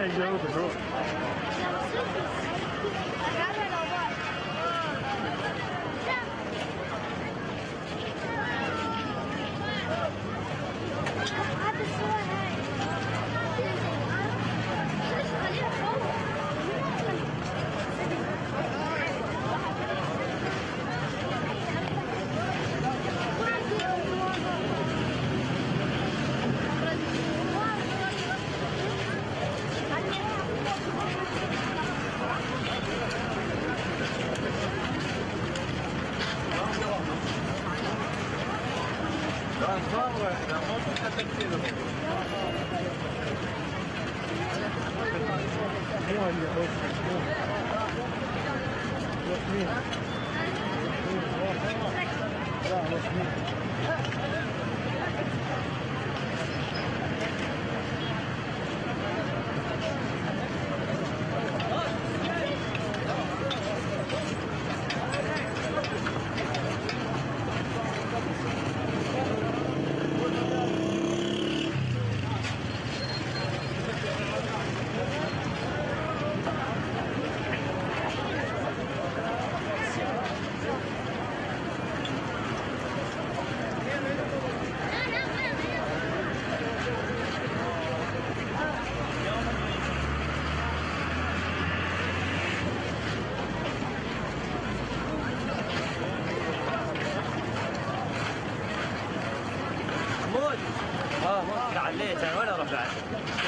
عليت انا ولا اروح بعد.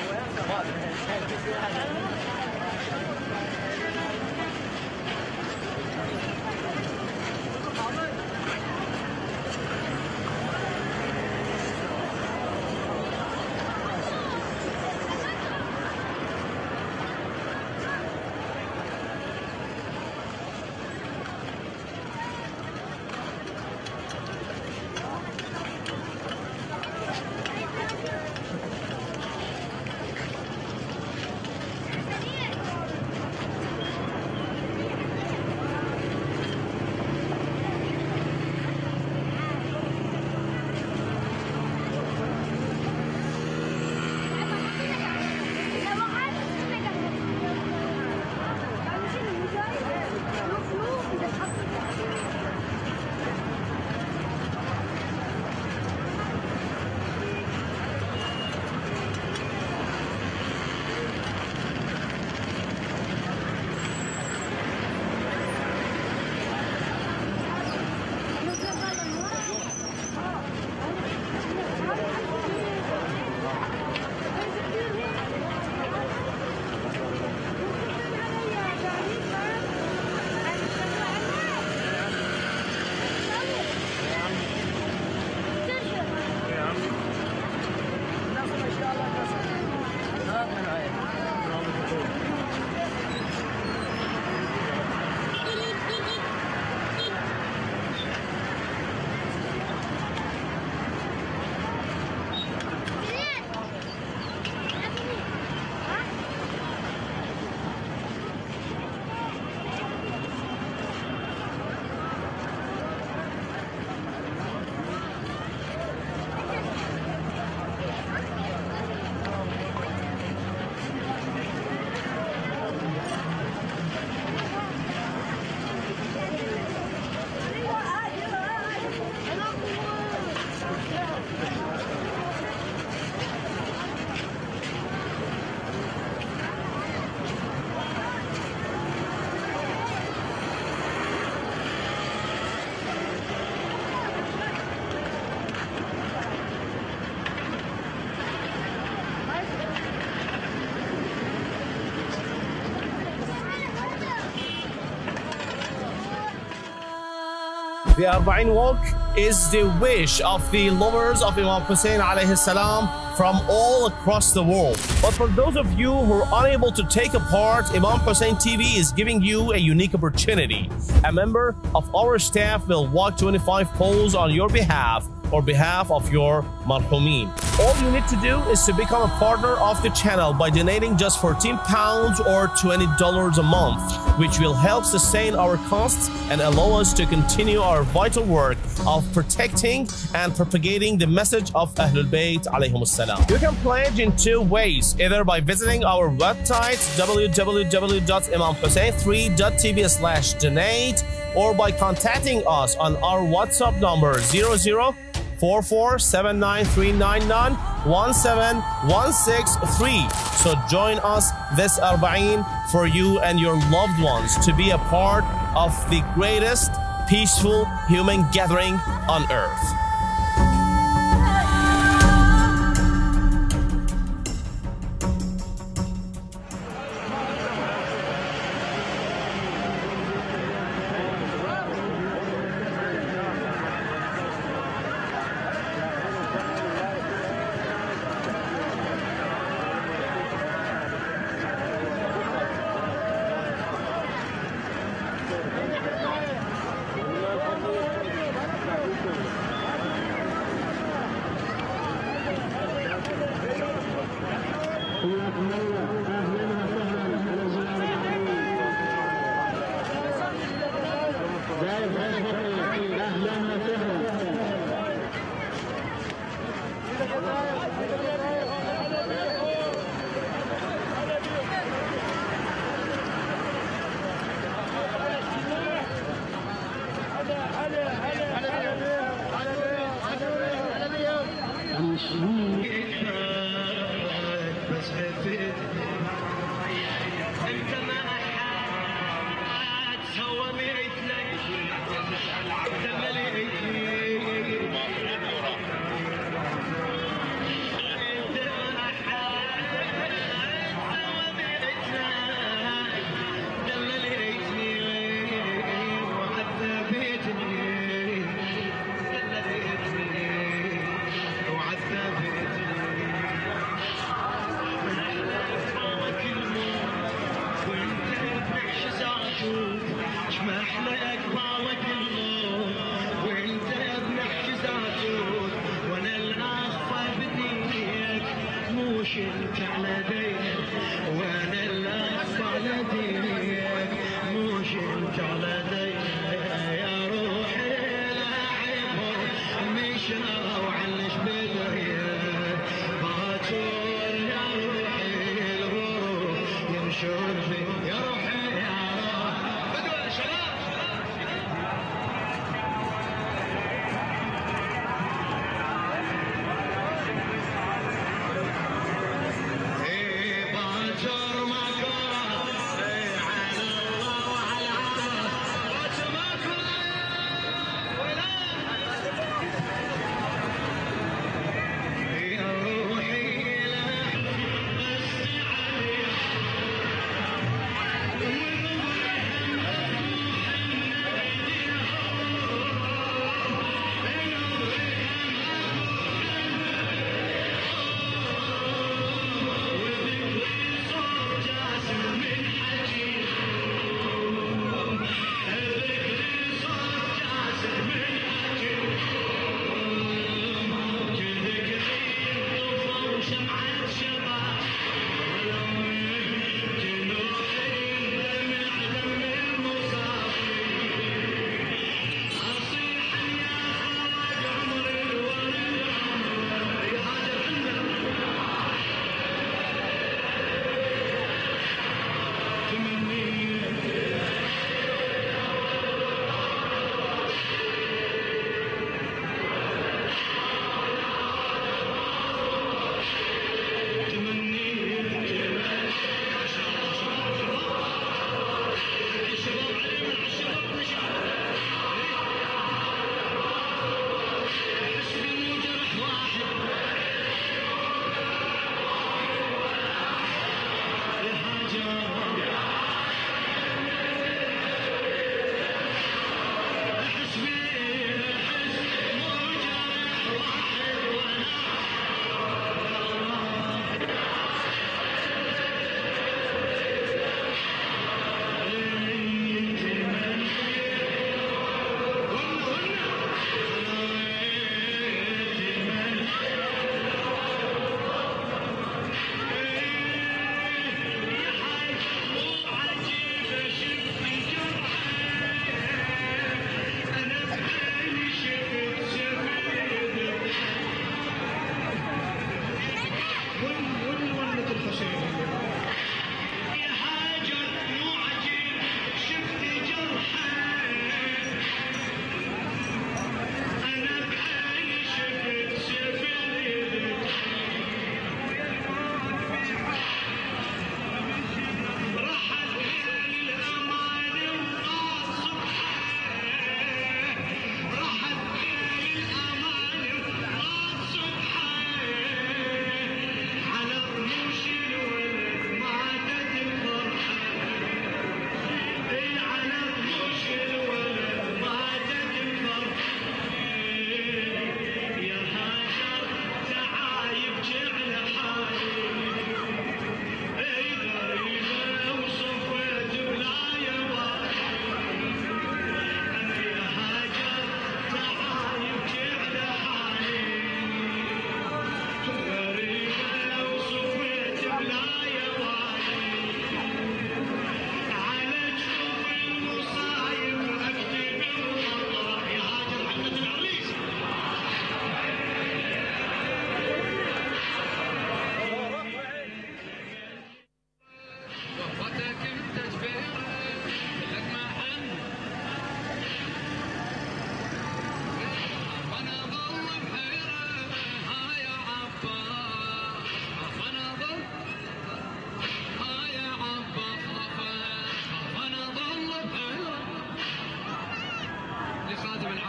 The Arba'in Walk is the wish of the lovers of Imam Hussein alayhi salam from all across the world. But for those of you who are unable to take a part, Imam Hussein TV is giving you a unique opportunity. A member of our staff will walk 25 poles on your behalf on behalf of your marhumin. All you need to do is to become a partner of the channel by donating just £14 or $20 a month, which will help sustain our costs and allow us to continue our vital work of protecting and propagating the message of Ahlul Bayt alayhim salam. You can pledge in two ways, either by visiting our website www.imamhussein3.tv/donate or by contacting us on our WhatsApp number 00447939917163. So join us this Arba'een for you and your loved ones to be a part of the greatest peaceful human gathering on earth.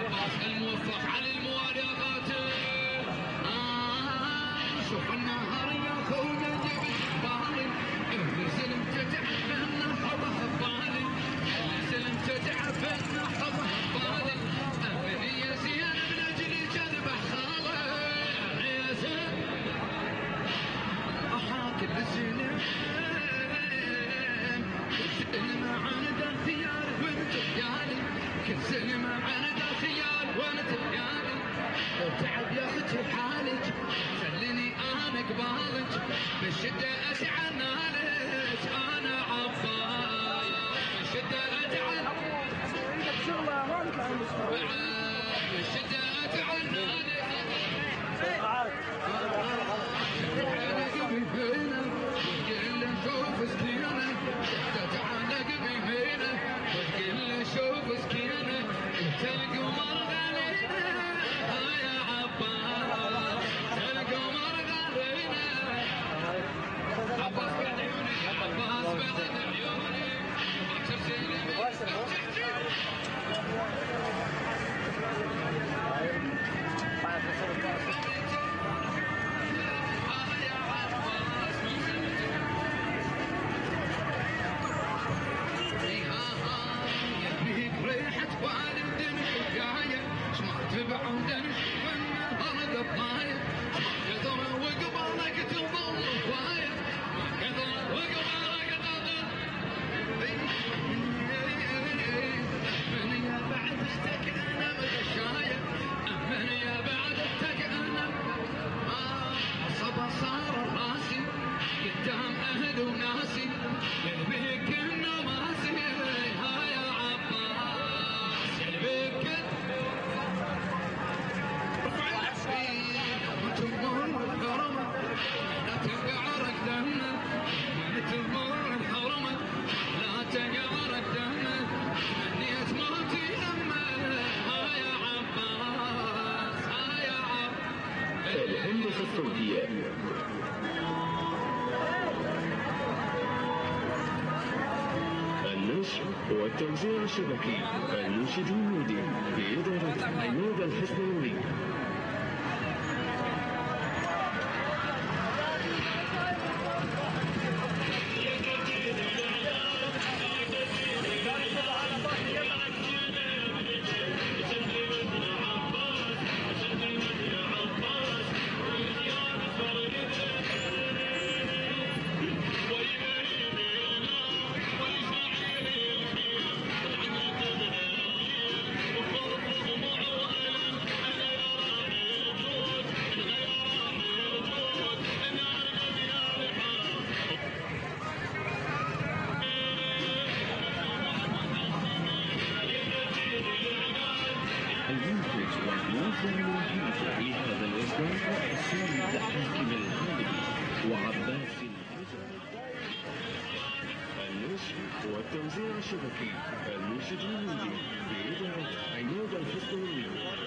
عباس الموفق على الموالي قاتل شوف النهار يا خويا جبت بالي سلم تتعب النحضه بالي سلم تتعب النحضه بالي يا زين من اجل جذبه خاله يا زين احاك بالزين كسلمة عند الثيال وانت بيالي كسلمة عند الثيال وانت بيالي تعب يا اختي بحالك خليني انا قبالك بالشدة اتعنى لك انا عباس بالشدة اتعنى بالشدة اتعنى لك شوف سكينة تتعلق بيمينه وتقول شوف سكينة القمر غالينا يا عباس القمر غالينا عباس بعد عيوني عباس بعد عيوني ما ترسلني بعودن والنهار قطايا ما كثر وقبالك تظل هواية ما كثر وقبالك تظل من يا بعد اشتك انا مغشاية من يا بعد اشتك انا صبا صار راسي قدام اهل وناسي يلبيك النماسي ها يا عباس يلبيك الهندسة الصوتية النشر والتوزيع الشبكي المنشد الميدي بإدارة عماد الحسناوي. المنتج والموزع الوحيد لهذا الإصدار السيد حاكم الغالبي وعباس النشر والتوزيع الشبكي المنشد الميدي بإدارة عماد الحسناوي.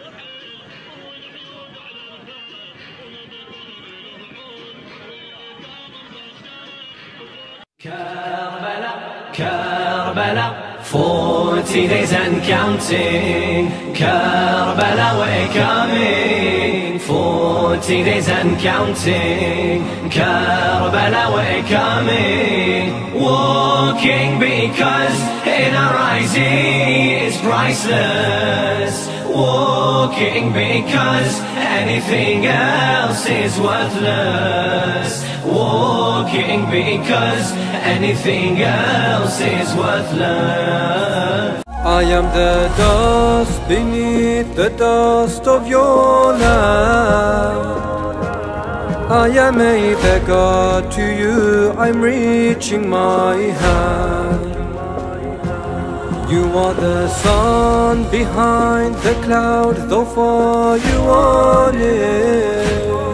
Karbala, 40 days and counting. Karbala, we're coming. 40 days and counting. Karbala, we're coming. Walking because in our eyes is priceless. Walking because anything else is worthless. Walking because anything else is worthless. I am the dust beneath the dust of your land. I am a beggar to you, I'm reaching my hand. You are the sun behind the cloud, though far you are near.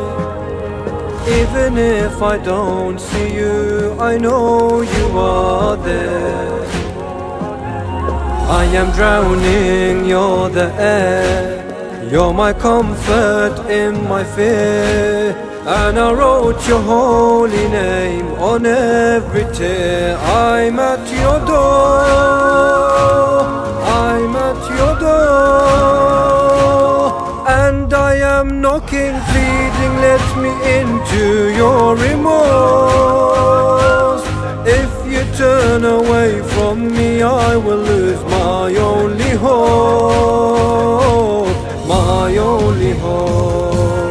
Even if I don't see you, I know you are there. I am drowning, you're the air. You're my comfort in my fear. And I wrote your holy name on every tear. I'm at your door, I'm at your door. Begging, pleading, let me into your remorse. If you turn away from me, I will lose my only hope, my only hope.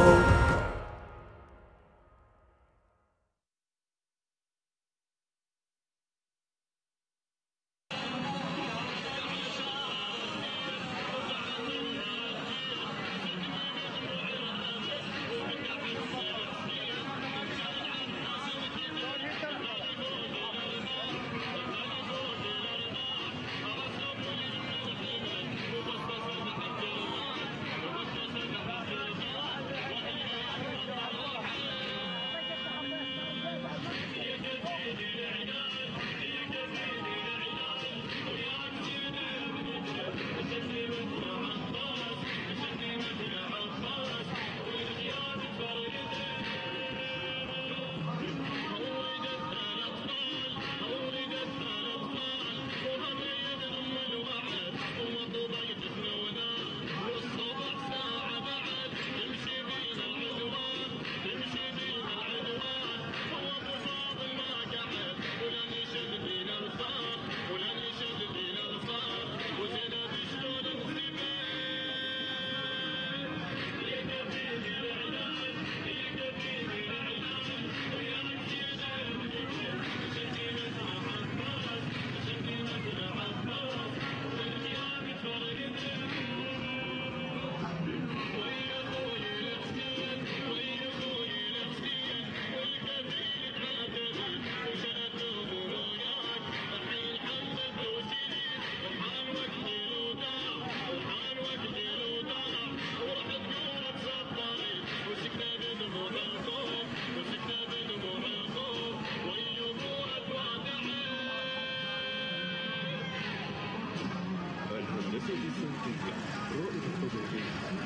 الهندسة الصوتية، رائد التدريب،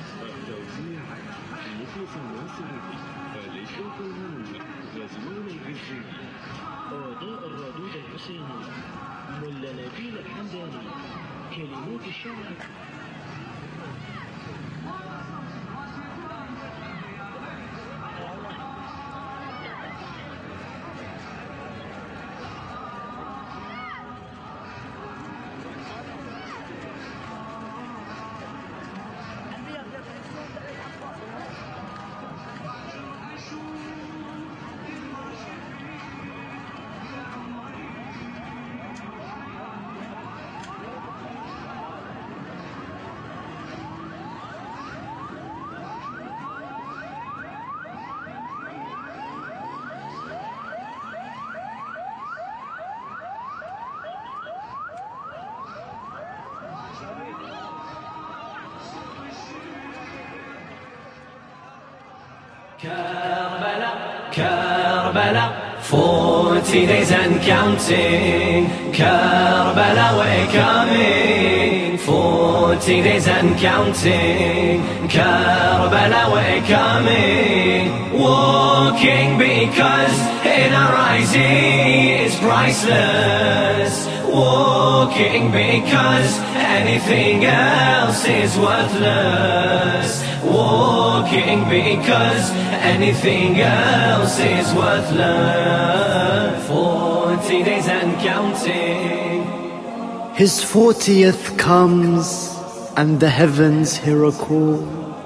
التوزيع، مخلص الناصري، الإشراف العام، غزوان العزي، أعضاء الرادود الحسيني، ملا نبيل الحمداني، كلمات الشعر. Karbala, 40 days and counting. Karbala, we're coming. 40 days and counting. Karbala, we're coming. Walking because in our eyes is priceless. Walking because anything else is worthless. Walking because anything else is worthless. 40 days and counting. His 40th comes and the heavens hear a call.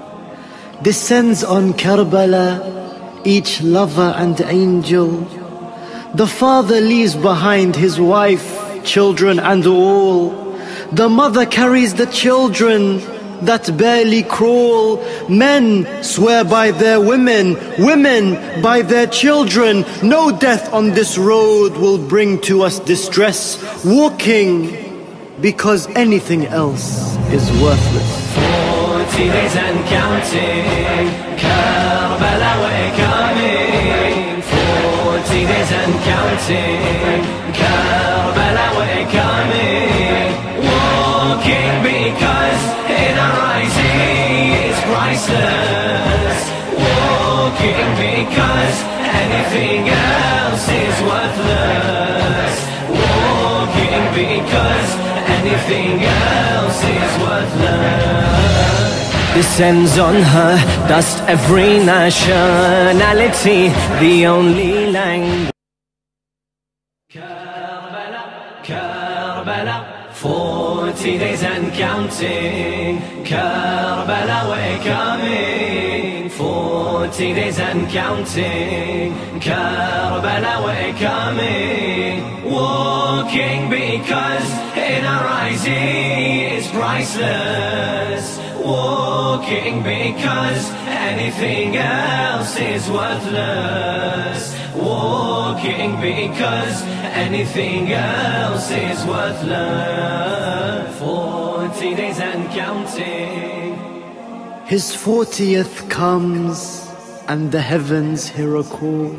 Descends on Karbala each lover and angel. The father leaves behind his wife, children and all. The mother carries the children that barely crawl. Men swear by their women, women by their children. No death on this road will bring to us distress. Walking because anything else is worthless. 40 days and counting. Karbala, we're coming. 40 days and counting. Karbala, we're coming. Walking because in our eyes is priceless. Walking because anything else is worthless. Walking because anything else is worthless. descends on her, dust every nationality, the only language. Karbala, Karbala, 40 days and counting. Karbala, we're coming. 40 days and counting. Karbala, we're coming. Walking because in our eyes is priceless. Walking because anything else is worthless. Walking because anything else is worthless. 40 days and counting. His 40th comes and the heavens hear a call.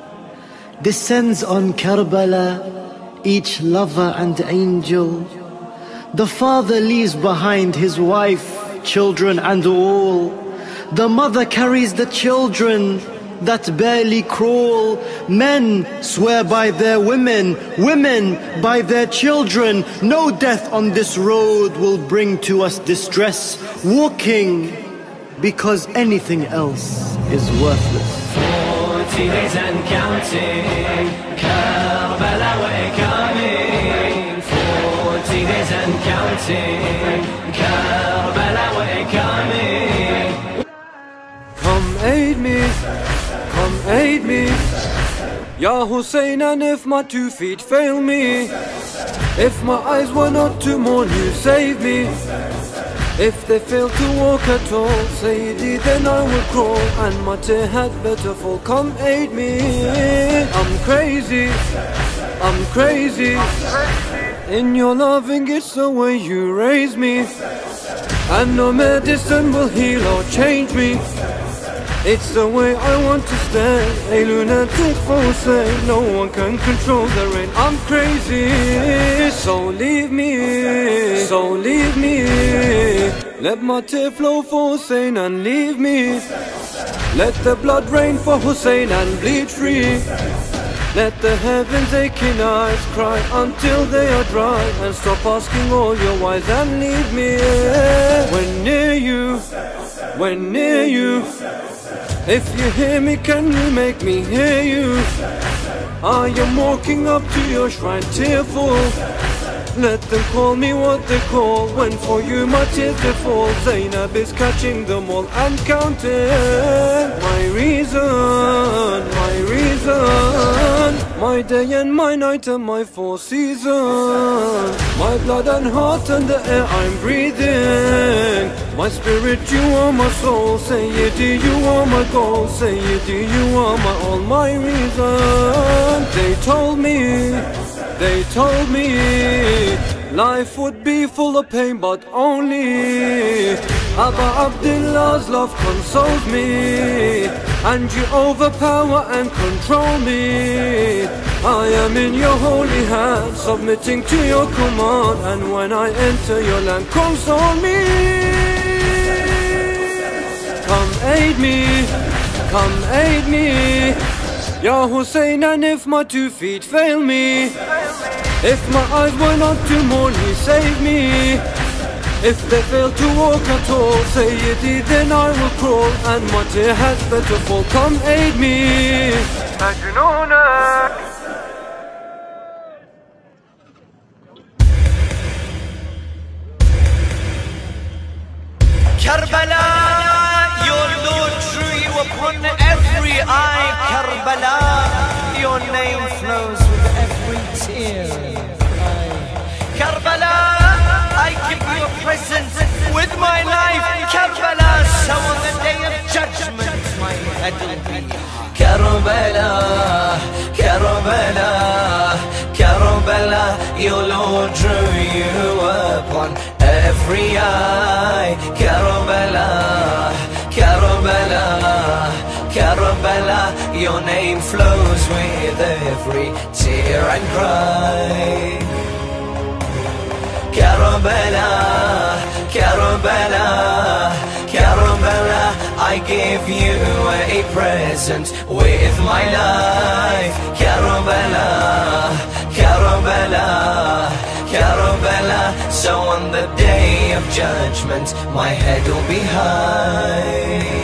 Descends on Karbala, each lover and angel. The father leaves behind his wife, children and all. The mother carries the children that barely crawl. Men swear by their women, women by their children. No death on this road will bring to us distress. Walking because anything else is worthless. 40 days and counting. Karbala, we're coming. 40 days and counting. Karbala, we're coming. Come aid me, come aid me, Ya Hussein, and if my 2 feet fail me, if my eyes were not to mourn, you save me. If they fail to walk at all, Sayyidi, then I will crawl, and my tear had better fall. Come aid me, I'm crazy, I'm crazy. In your loving, it's the way you raise me, and no medicine will heal or change me. It's the way I want to stand, a lunatic fool say, no one can control the rain. I'm crazy, so leave me, so leave me. Let my tear flow for Hussein and leave me. Let the blood rain for Hussein and bleed free. Let the heavens aching eyes cry until they are dry, and stop asking all your whys and leave me. When near you, when near you, if you hear me, can you make me hear you? I am walking up to your shrine tearful. Let them call me what they call, when for you my tears they fall. Zainab is catching them all and counting. My reason, my reason, my day and my night and my 4 seasons. My blood and heart and the air I'm breathing. My spirit, you are my soul. Sayyidi, you are my goal. Sayyidi, you are my all, my reason. They told me, they told me life would be full of pain, but only Abba Abdullah's love consoles me, and you overpower and control me. I am in your holy hand, submitting to your command, and when I enter your land, console me. Come aid me, come aid me, Ya Hussein, and if my 2 feet fail me, if my eyes were not to mourn, he save me. If they fail to walk at all, Sayyidi, then I will crawl, and my tear has better fall. Come aid me, Majnoona. Karbala, your Lord drew you upon every eye. Karbala, your name flows with every tear. Karbala, I give you a present with my life. Karbala, so on the day of judgment my head will be. Karbala, Karbala, Karbala, your Lord drew you upon every eye. Karbala, Karbala, Karbala, your name flows with every tear and cry. Karbala, Karbala, Karbala, I give you a present with my life. Karbala, Karbala, Karbala, so on the day of judgment my head will be high.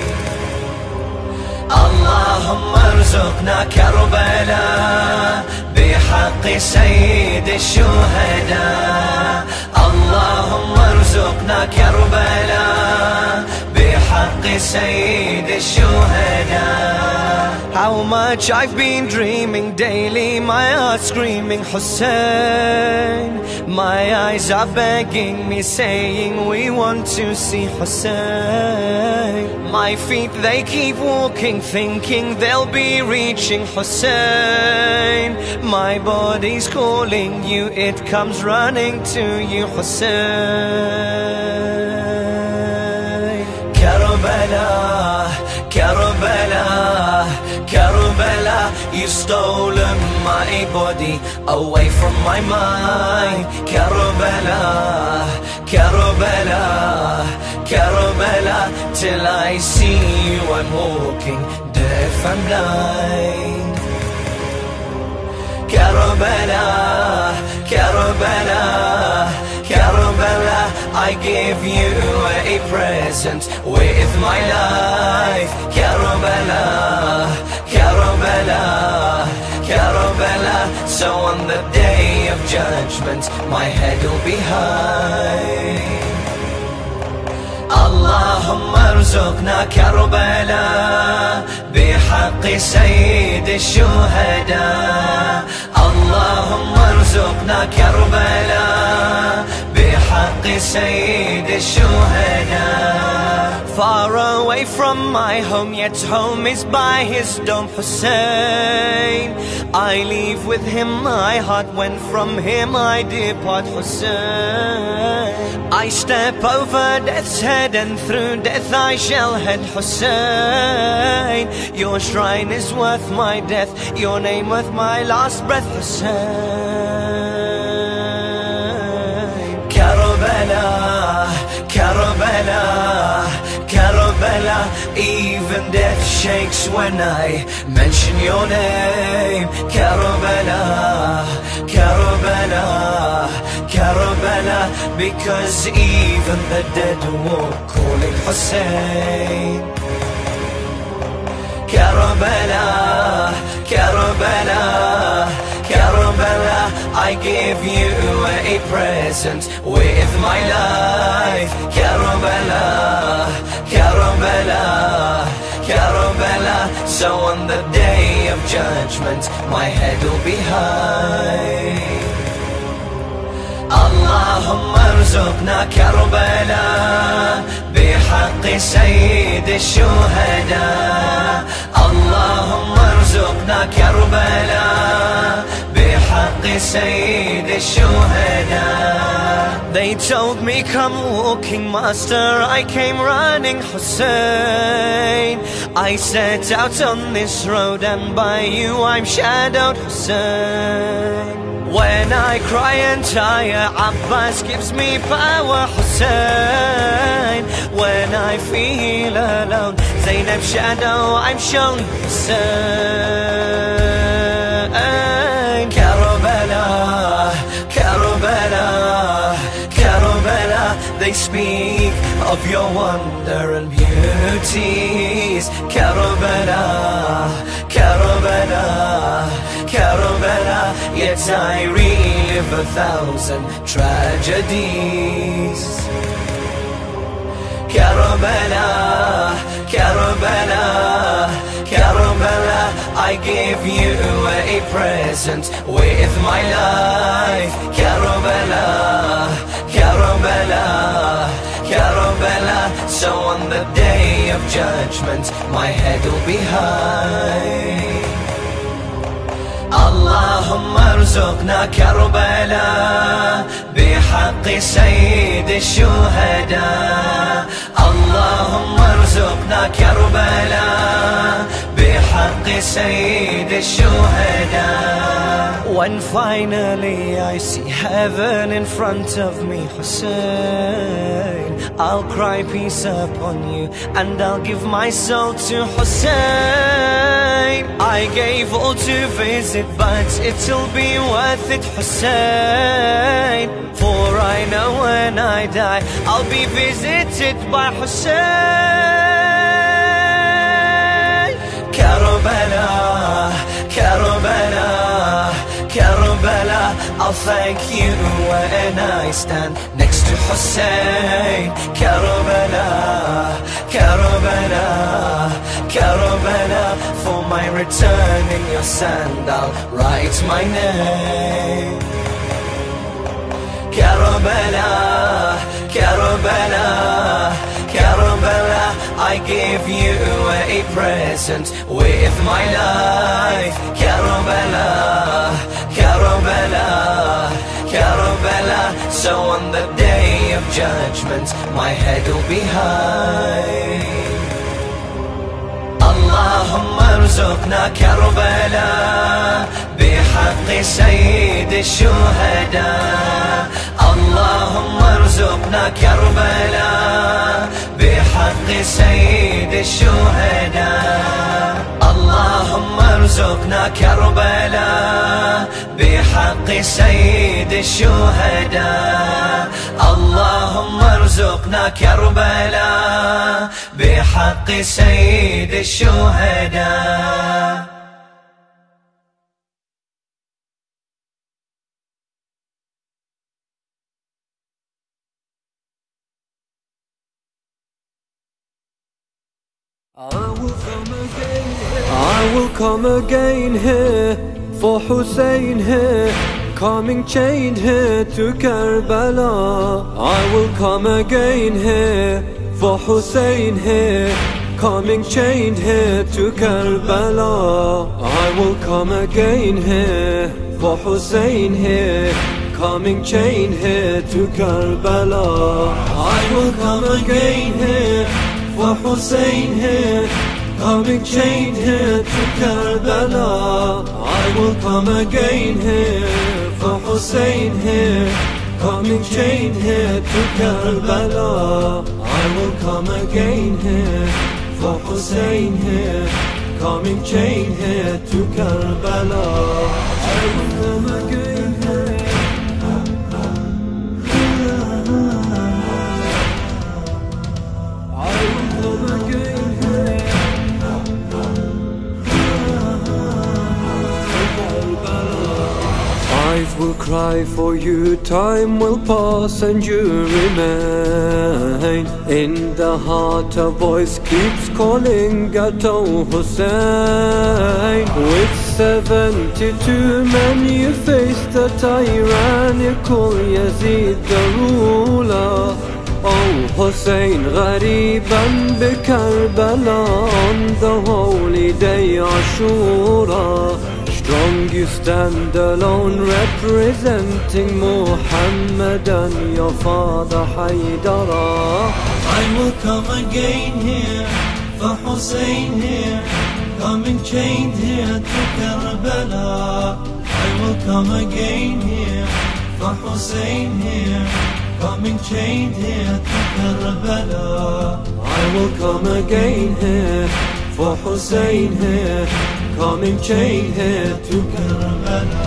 اللهم ارزقنا كربلاء بحق سيد الشهداء. اللهم ارزقنا كربلاء بحق سيد الشهداء. How much I've been dreaming daily, my heart screaming Hussein. My eyes are begging me, saying we want to see Hussein. My feet they keep walking, thinking they'll be reaching Hussein. My body's calling you, it comes running to you Hussein. Karbala, Karbala, Karbala, you've stolen my body away from my mind. Karbala, Karbala, Karbala, till I see you I'm walking deaf and blind. Karbala, Karbala, Karbala, I give you a present with my life. Karbala, Karbala, Karbala, so on the day of judgment my head will be high. اللهم ارزقنا كربلاء بحق سيد الشهداء. اللهم ارزقنا كربلاء بحق سيد الشهداء. Far away from my home, yet home is by his dome Hussein. I leave with him my heart, when from him I depart Hussein. I step over death's head, and through death I shall head Hussein. Your shrine is worth my death, your name worth my last breath Hussein. Karbala, Karbala, Karbala, even death shakes when I mention your name. Karbala, Karbala, Karbala, because even the dead walk calling Hussein. Karbala, Karbala, Karbala, I give you a present with my life. Karbala, Karbala, Karbala, so on the day of judgment my head will be high. اللهم ارزقنا كربلاء بحق سيد الشهداء. اللهم ارزقنا كربلاء بحق سيد الشهداء. They told me come walking master, I came running Hussein. I set out on this road and by you I'm shadowed Hussein. When I cry and tire, Abbas gives me power Hussein. When I feel alone, Zainab shadow I'm shown Hussein. Karbala, Karbala, Karbala, they speak of your wonder and beauties. Karbala, Karbala, Karbala, yet I relive 1,000 tragedies. Karbala, Karbala, Karbala, I give you a present with my life. Karbala, Karbala, Karbala, so on the day of judgment my head will be high. اللهم ارزقنا كربلاء بحق سيد الشهداء. اللهم ارزقنا كربلاء بحق سيد الشهداء. When finally I see heaven in front of me Hussein, I'll cry peace upon you, and I'll give my soul to Hussein. I gave all to visit, but it'll be worth it, Hussein. For I know when I die, I'll be visited by Hussein. Karbala, Karbala, Karbala, I'll thank you when I stand next to Hussein. Karbala, Karbala, Karbala, for my return in your sand I'll write my name. Karbala, Karbala, Karbala, I give you a present with my life. Karbala, Karbala, Karbala, so on the day of judgment my head will be high. اللهم ارزقنا كربلاء بحق سيد الشهداء. اللهم ارزقنا كربلاء بحق سيد الشهداء. اللهم ارزقنا كربلاء بحق سيد الشهداء. اللهم ارزقنا كربلاء بحق سيد الشهداء. I will come again here for Hussein here, coming chained here to Karbala. I will come again here for Hussein here, coming chained here to Karbala. I will come again here for Hussein here, coming chained here to Karbala. I will come again here for Hussein here, coming chained here to Karbala. I will come again here for Hussein here, coming chained here to Karbala. I will come again here for Hussein here, coming chained here to Karbala. I will come again here. I will come again here. Eyes will cry for you, time will pass and you remain. In the heart a voice keeps calling Gato Hussein. With 72 men you face the tyrannical Yazid the ruler. Oh Hussein, Ghariban Karbala, on the holy day Ashura. Strong you stand alone, representing Muhammad and your father Haydara. I will come again here for Hussein here, coming chained here to Karbala. I will come again here for Hussein here, coming chained here to Karbala. I will come again here for Hussein here, coming chained here to Karbala.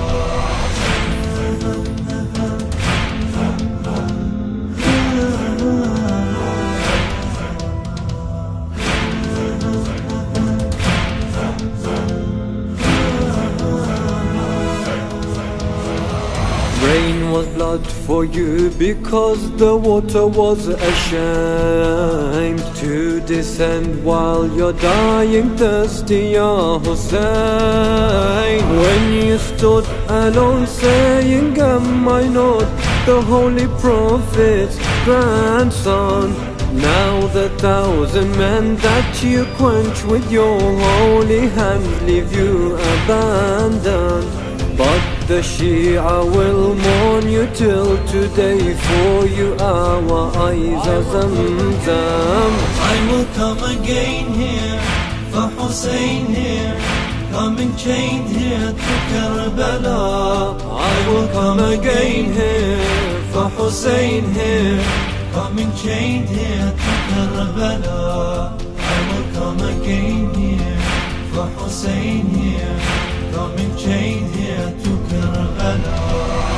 Rain was blood for you because the water was ashamed to descend while you're dying thirsty, Ya Hussein. When you stood alone saying, am I not the holy prophet's grandson? Now the 1,000 men that you quench with your holy hand leave you abandoned. But the Shia will mourn you till today, for you our eyes are Zamzam. I will come again here for Hussein here, coming chained here to Karbala. I will come again here for Hussein here, coming chained here to Karbala. I will come again here for Hussein here, coming chained here to Karbala.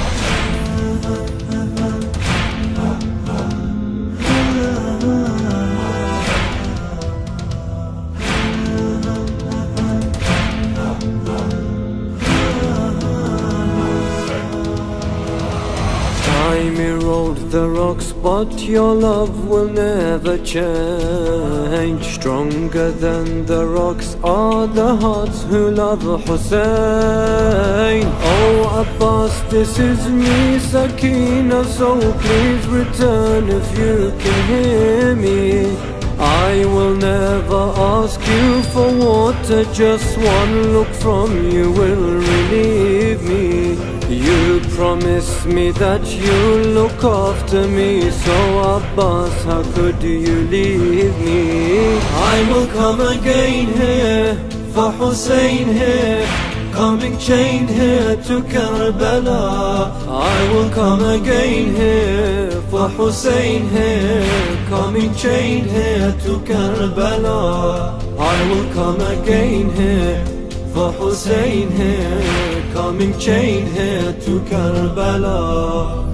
Time erodes the rocks, but your love will never change. Stronger than the rocks are the hearts who love Hussein. Oh Abbas, this is me, Sakina, so please return if you can hear me. I will never ask you for water, just one look from you will relieve me. You promised me that you'll look after me, so Abbas, how could you leave me? I will come again here for Hussein here, coming chained here to Karbala. I will come again here for Hussein here, coming chained here to Karbala. I will come again here for Hussein here, coming chained here to Karbala.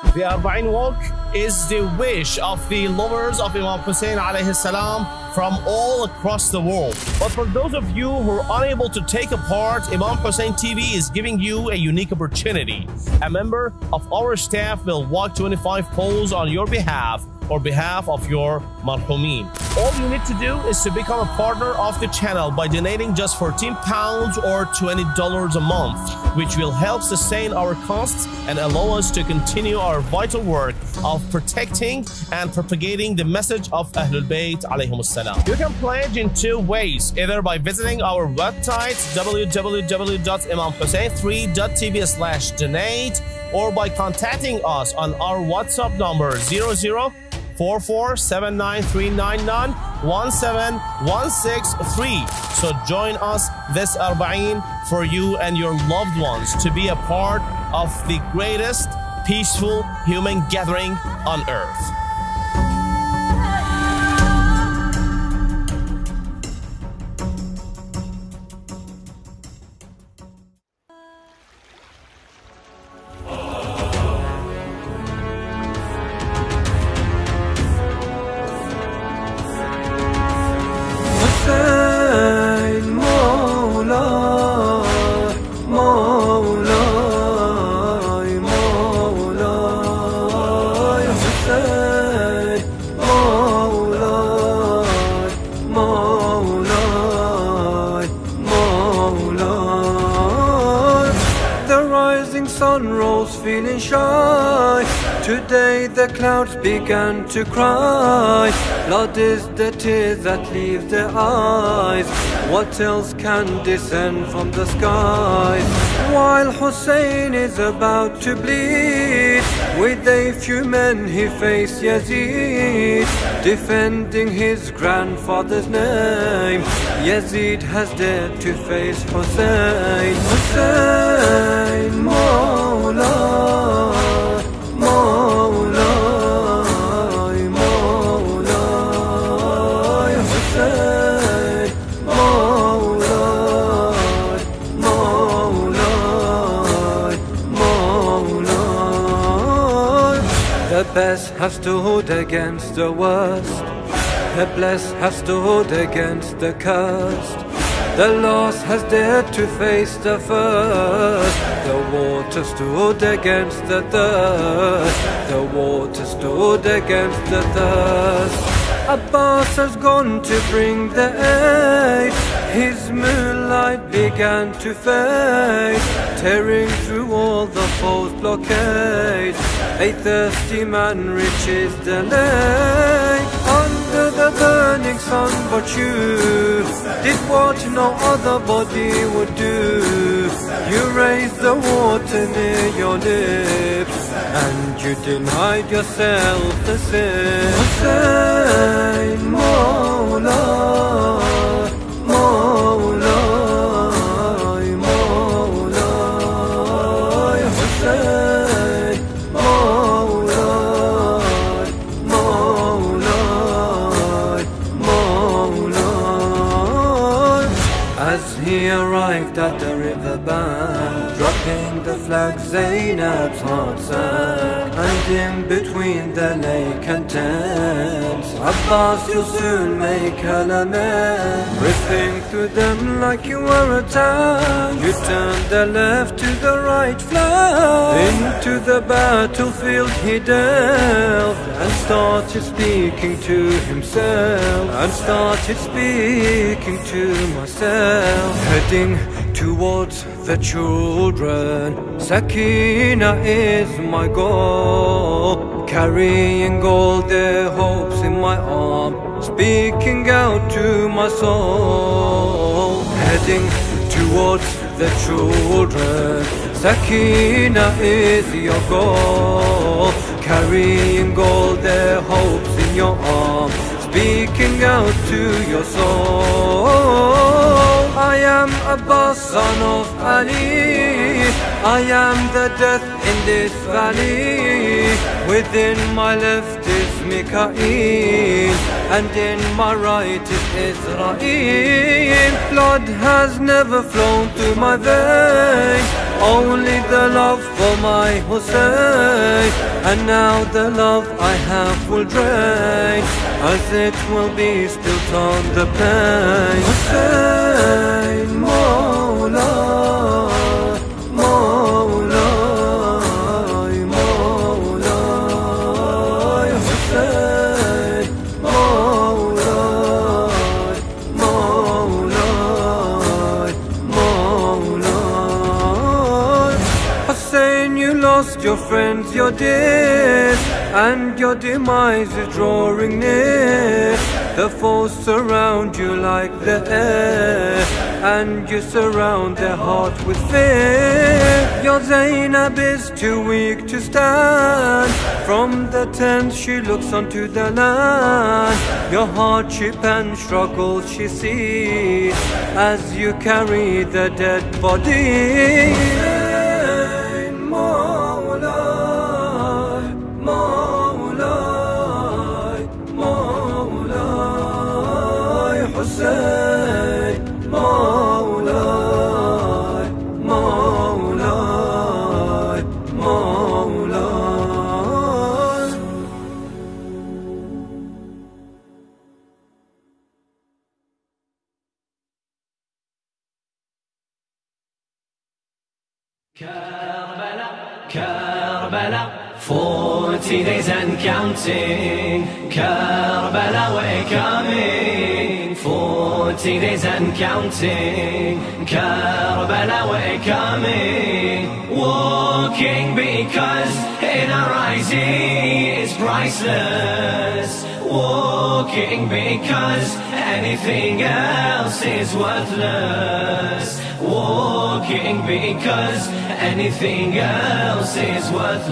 The Arba'in walk is the wish of the lovers of Imam Hussein alayhi salam from all across the world. But for those of you who are unable to take a part, Imam Hussein TV is giving you a unique opportunity. A member of our staff will walk 25 poles on your behalf or behalf of your marhumin. All you need to do is to become a partner of the channel by donating just £14 or $20 a month, which will help sustain our costs and allow us to continue our vital work of protecting and propagating the message of Ahlul Bayt alayhim salam. You can pledge in two ways, either by visiting our website www.imamhussein3.tv/donate or by contacting us on our WhatsApp number 00447939917163. So join us this Arba'in for you and your loved ones to be a part of the greatest peaceful human gathering on earth. Sun rose feeling shy. Today the clouds began to cry. Blood is the tears that leave their eyes. What else can descend from the skies? While Hussein is about to bleed, with a few men he faced Yazid, defending his grandfather's name. Yazid has dared to face Hussein. Hussein, Mawla, Mawla, Mawla, Hussein, Mawla, Mawla, Mawla. The best have stood against the worst. The blessed have stood against the cursed. The lost has dared to face the first. The water stood against the thirst. The water stood against the thirst. Abbas has gone to bring the aid. His moonlight began to fade, tearing through all the foe's blockades. A thirsty man reaches the lake. Under the burning sun, but you did what no other body would do. You raised the water near your lips, and you denied yourself the sin. Hussein, Mawla, Mawla, Mawla, Hussein, Mawla, Mawla, Mawla. As he arrived at the riverbank, dropping the flag, Zainab's heart sank. And in between the lake and tents, Abbas, you'll soon make a lament. Ripping through them like you were a tank. You turned the left to the right flank. Into the battlefield he delved, and started speaking to himself, and started speaking to myself. Heading towards the children, Sakina is my goal. Carrying all their hopes in my arm, speaking out to my soul. Heading towards the children, Sakina is your goal. Carrying all their hopes in your arm, speaking out to your soul. I am Abbas, son of Ali. I am the death in this valley. Within my left is Mikael, and in my right is Israel. Blood has never flown through my veins, only the love for my Hussein. And now the love I have will drain, as it will be spilt on the plain. Hussein, Mawla, Mawla, Mawla, Hussein, Mawla, Mawla, Mawla. Hussein, you lost your friends, your dears, and your demise is drawing near. The foes surround you like the air, and you surround their heart with fear. Your Zainab is too weak to stand. From the tent she looks onto the land. Your hardship and struggle she sees as you carry the dead body. Karbala, 40 days and counting. Karbala, we're coming. 40 days and counting. Karbala, we're coming. Walking because in our eyes is priceless. Walking because anything else is worthless. Walking because anything else is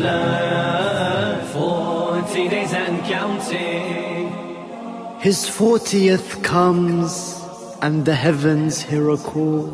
worthless. 40 days and counting. His 40th comes and the heavens hear a call.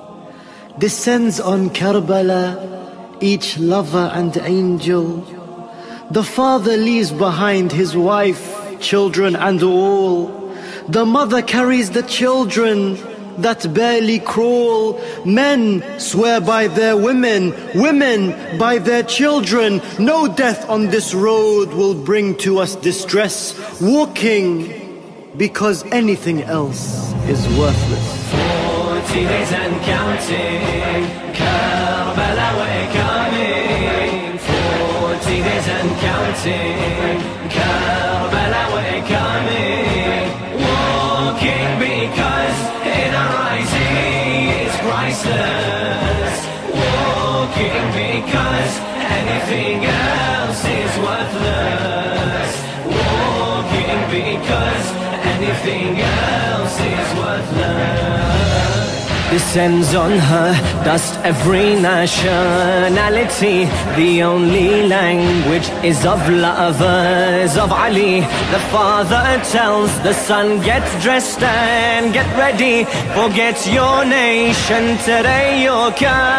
Descends on Karbala each lover and angel. The father leaves behind his wife, children and all. The mother carries the children that barely crawl. Men swear by their women, women by their children. No death on this road will bring to us distress. Walking because anything else is worthless. 40 days and counting. Karbala, we're coming. 40 days and counting. Karbala, we're coming. Walking because in our eyes is priceless. Walking because anything else is worthless. Walking because anything else is worthless. Descends on her dust every nationality. The only language is of lovers of Ali. The father tells the son, get dressed and get ready. Forget your nation today, your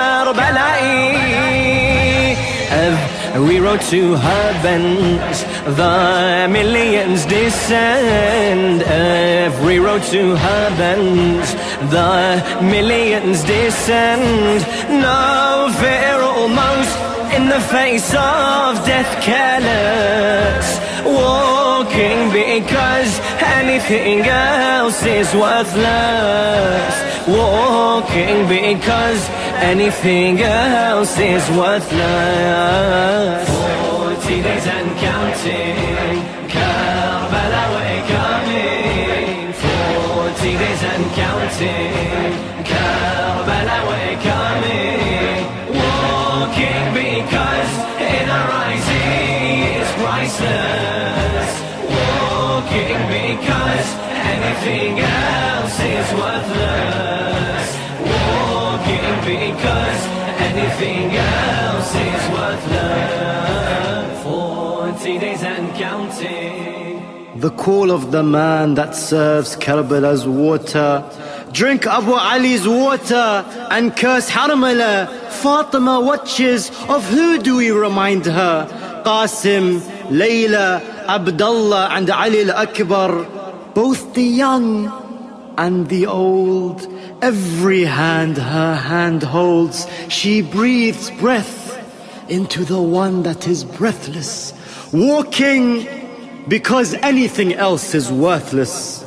Karbala'i. Every road to her bends, the millions descend. Every road to her bends, the millions descend. No fear almost in the face of death, careless. Walking because anything else is worthless. Walking because anything else is worthless. 40 days and counting. Karbala, we're coming. 40 days and counting. Karbala, we're coming. Walking because in our eyes is priceless. Walking because anything else is worthless. Walking because anything else is worthless. 40 days and counting. The call of the man that serves Karbala's water. Drink Abu Ali's water and curse Harmala. Fatima watches, of who do we remind her? Qasim, Layla, Abdullah and Ali al-Akbar. Both the young and the old. Every hand her hand holds. She breathes breath into the one that is breathless, walking because anything else is worthless.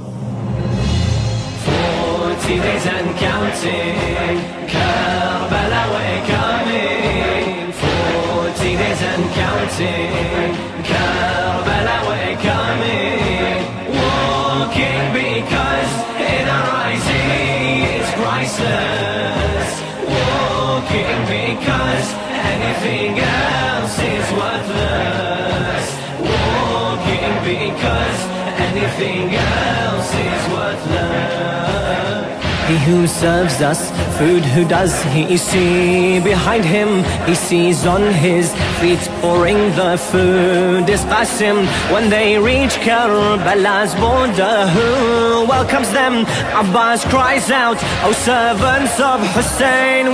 40 days and counting, Karbala we're coming. 40 days and counting, Karbala we're coming. Walking because in our rising is priceless. Walking because anything else is worthless. Walking because anything else is worthless. He who serves us food, who does he see? Behind him he sees on his feet pouring the food is Qasim. When they reach Karbala's border, who welcomes them? Abbas cries out, O servants of Hussein,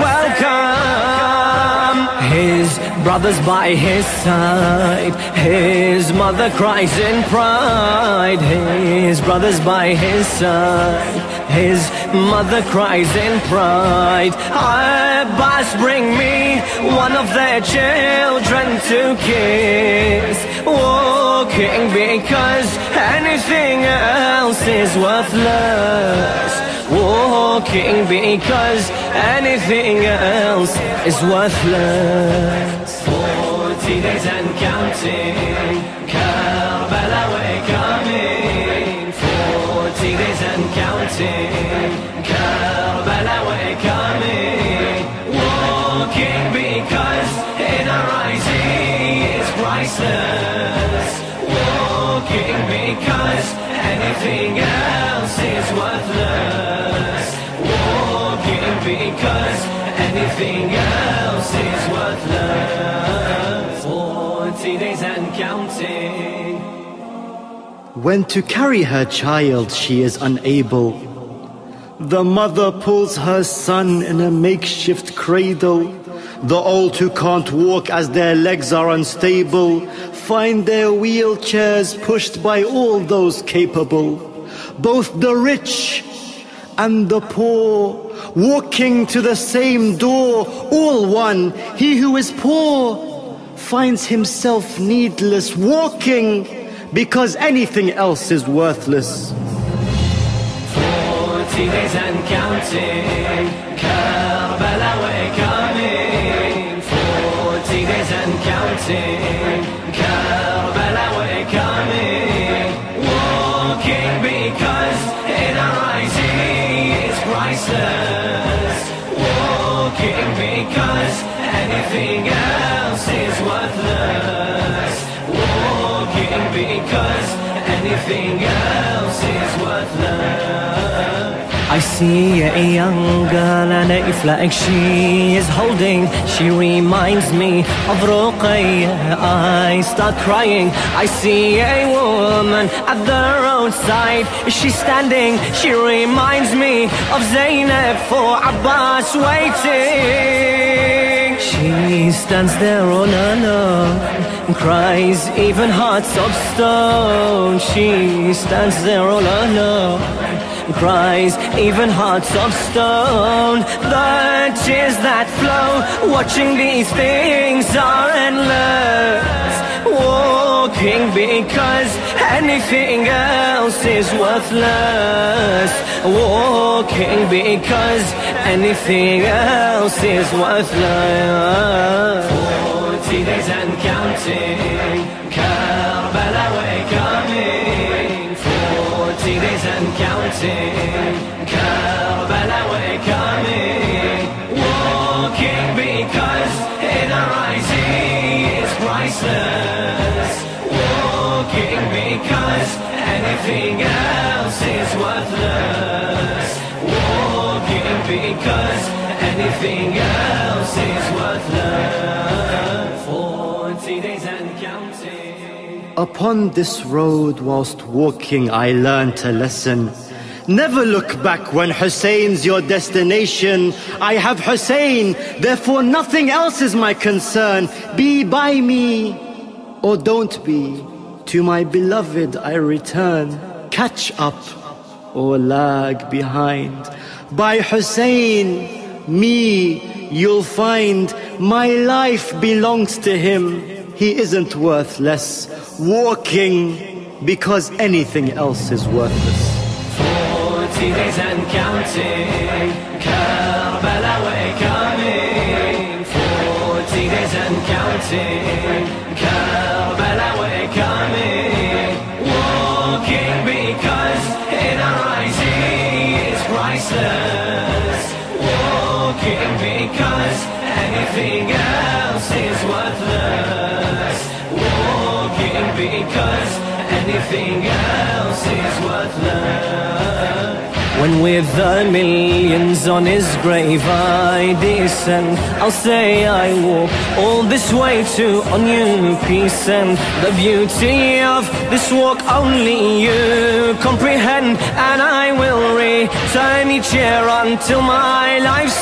welcome. His brothers by his side, his mother cries in pride. His brothers by his side, his mother cries in pride. Abbas, bring me one of their children to kiss. Walking because anything else is worthless. Walking because anything else is worthless. 40 days and counting, Karbala we're coming. 40 days and counting, Karbala we're coming. Walking because in our rising is priceless. Walking because anything else is worthless. Walking because anything else is worthless. 40 days and counting. When to carry her child she is unable, the mother pulls her son in a makeshift cradle. The old who can't walk as their legs are unstable find their wheelchairs pushed by all those capable. Both the rich and the poor walking to the same door, all one. He who is poor finds himself needless, walking because anything else is worthless. 40 days and counting, Karbala we're coming. 40 days and counting, Karbala we're coming. Walking because in our rising is priceless. Walking because anything else is worthless. Walking because anything else is worthless. I see a young girl and if like she is holding, she reminds me of Ruqayyah. I start crying. I see a woman at the roadside. She's standing. She reminds me of Zainab for Abbas waiting. She stands there all alone and cries, even hearts of stone. She stands there all alone, cries, even hearts of stone. The tears that flow, watching these things are endless. Walking because anything else is worthless. Walking because anything else is worthless. 40 days and counting, Karbala we're coming. 40 days and counting, Karbala we're coming. Walking because in our rising is priceless. Walking because anything else is worthless. Walking because anything else is worthless. 40 days and counting. Upon this road whilst walking I learnt a lesson. Never look back when Hussein's your destination. I have Hussein, therefore nothing else is my concern. Be by me or don't be. To my beloved I return. Catch up or lag behind. By Hussein, me you'll find. my life belongs to him. He isn't worthless, walking because anything else is worthless. 40 days and counting, Karbala we're coming. 40 days and counting, Karbala we're coming. Walking because in our eyes he is priceless. Walking because anything else is worthless. Walking because anything else is worthless. When with the millions on his grave I descend, I'll say I walk all this way to on you peace, and the beauty of this walk only you comprehend. And I will return each year until my life's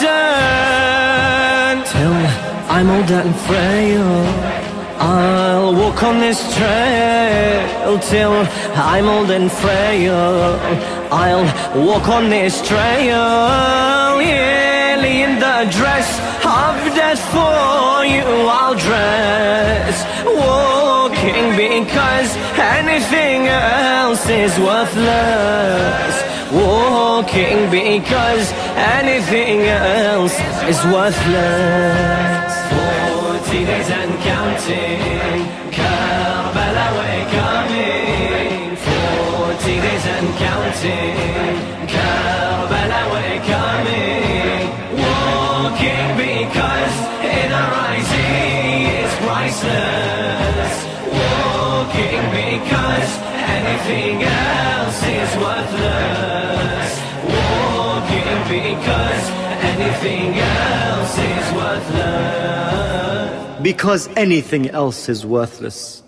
end. Till I'm old and frail, I'll walk on this trail. Till I'm old and frail, I'll walk on this trail. Yearly in the dress of death for you I'll dress. Walking because anything else is worthless. Walking because anything else is worthless. 40 days and counting, Karbala we're coming. 40 days and counting, Karbala we're coming. Walking because in our eyes he is priceless. Walking because anything else is worthless. Walking because anything else is worthless. Because anything else is worthless.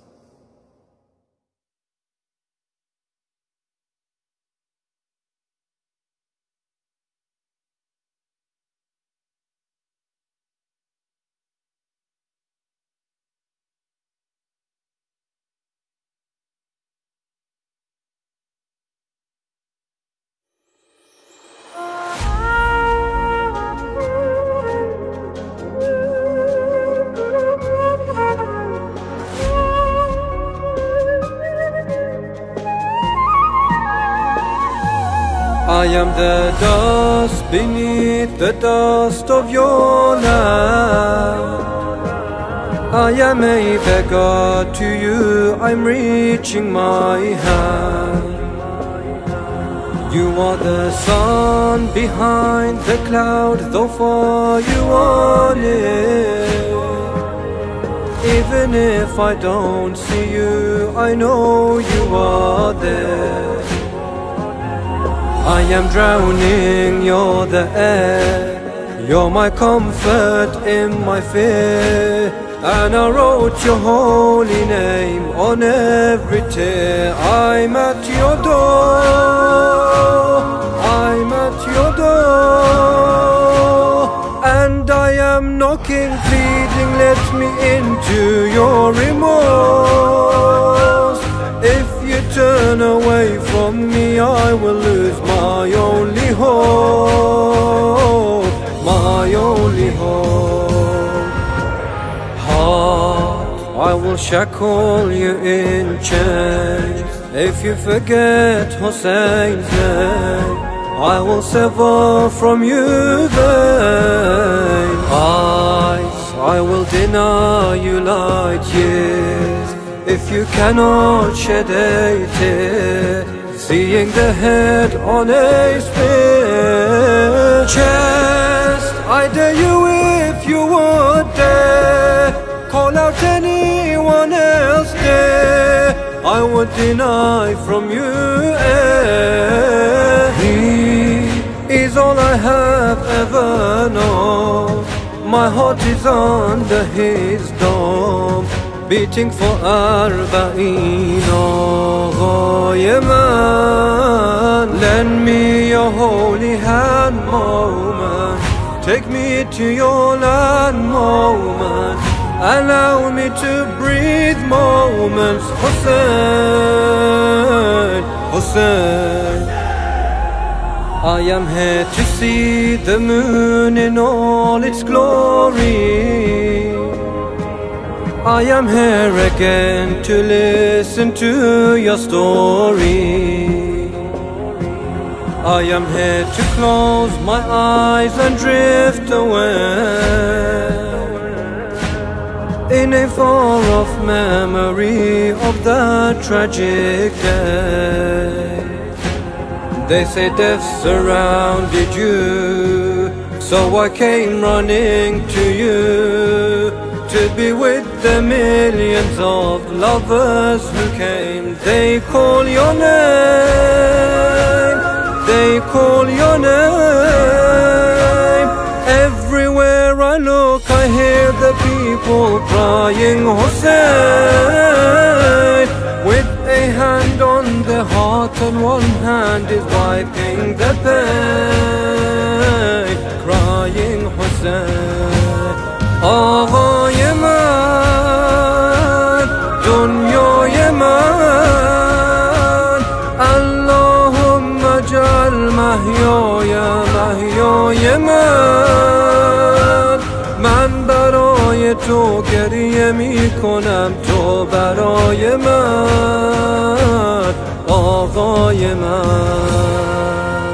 I am the dust beneath the dust of your land. I am a beggar to you, I'm reaching my hand. You are the sun behind the cloud, though far you are near. Even if I don't see you, I know you are there. I am drowning, you're the air. You're my comfort in my fear. And I wrote your holy name on every tear. I'm at your door, I'm at your door. And I am knocking, pleading, let me into your remorse. If you turn away from me, I will lose my only hope, my only hope. Heart, I will shackle you in chains. If you forget Hussein's name, I will sever from you vein. Eyes, I will deny you light years. If you cannot shed a tear, seeing the head on a spear. Chest, I dare you if you would dare. Call out anyone else there, I would deny from you air. He is all I have ever known. My heart is under his dome, beating for Arba'een. Oh, Yemen, lend me your holy hand, moment. Take me to your land, moment. Allow me to breathe moments. Hussein, Hussein. I am here to see the moon in all its glory. I am here again to listen to your story. I am here to close my eyes and drift away in a far-off memory of that tragic day. They say death surrounded you, so I came running to you to be with the millions of lovers who came. They call your name, they call your name. Everywhere I look I hear the people crying Hussein. With a hand on their heart and one hand is wiping the pain, crying Hussein. Agha Yemen, Dunya Yemen, Allahumma ja'al mahyaya mahya Yemen. من برای تو گریه می کنم، تو برای من آقای من.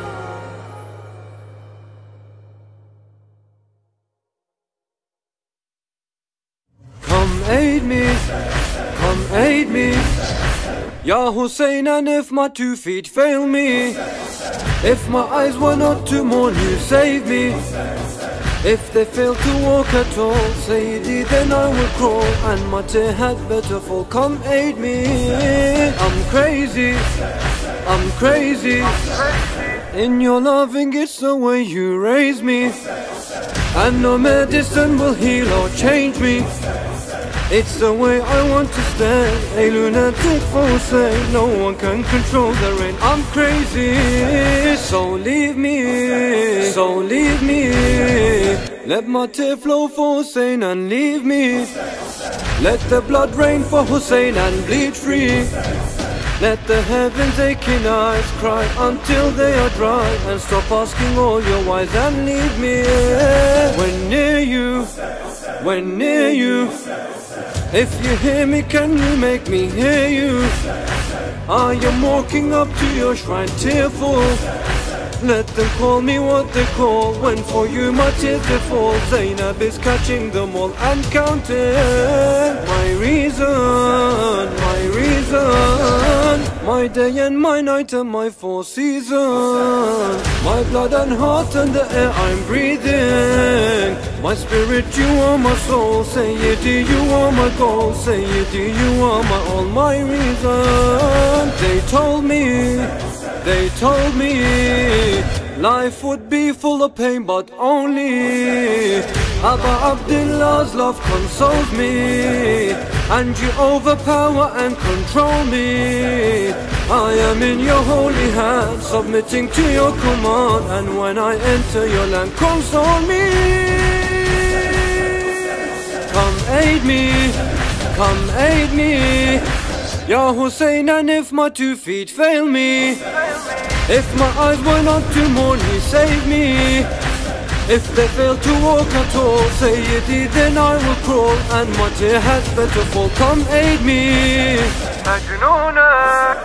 Come aid me, come aid me, Ya Hussein, and if my 2 feet fail me, if my eyes were not to mourn, you save me. If they fail to walk at all, Sayyidi, then I will crawl, and my tear had better fall. Come aid me, I'm crazy, I'm crazy. In your loving, it's the way you raise me, and no medicine will heal or change me. It's the way I want to stand, a lunatic for say no one can control the rain. I'm crazy, so leave me, so leave me. Let my tear flow for Hussein and leave me. Let the blood rain for Hussein and bleed free. Let the heavens aching eyes cry until they are dry, and stop asking all your whys and leave me. When near you, when near you, if you hear me, can you make me hear you? I am walking up to your shrine tearful. Let them call me what they call, when for you my tears they fall. Zainab is catching them all and counting my reason, my reason, my day and my night and my 4 seasons, my blood and heart and the air I'm breathing, my spirit, you are my soul. Sayyidi, you are my goal. Sayyidi, you are my all, my reason. They told me, they told me life would be full of pain, but only Abba Abdullah's love consoles me, and you overpower and control me. I am in your holy hand, submitting to your command, and when I enter your land, console me. Come aid me, come aid me, Ya Hussein, and if my 2 feet fail me, if my eyes were not to mourn, you save me. If they fail to walk at all, Sayyidi, then I will crawl, and my tear has better fall. Come aid me, Majnoonak.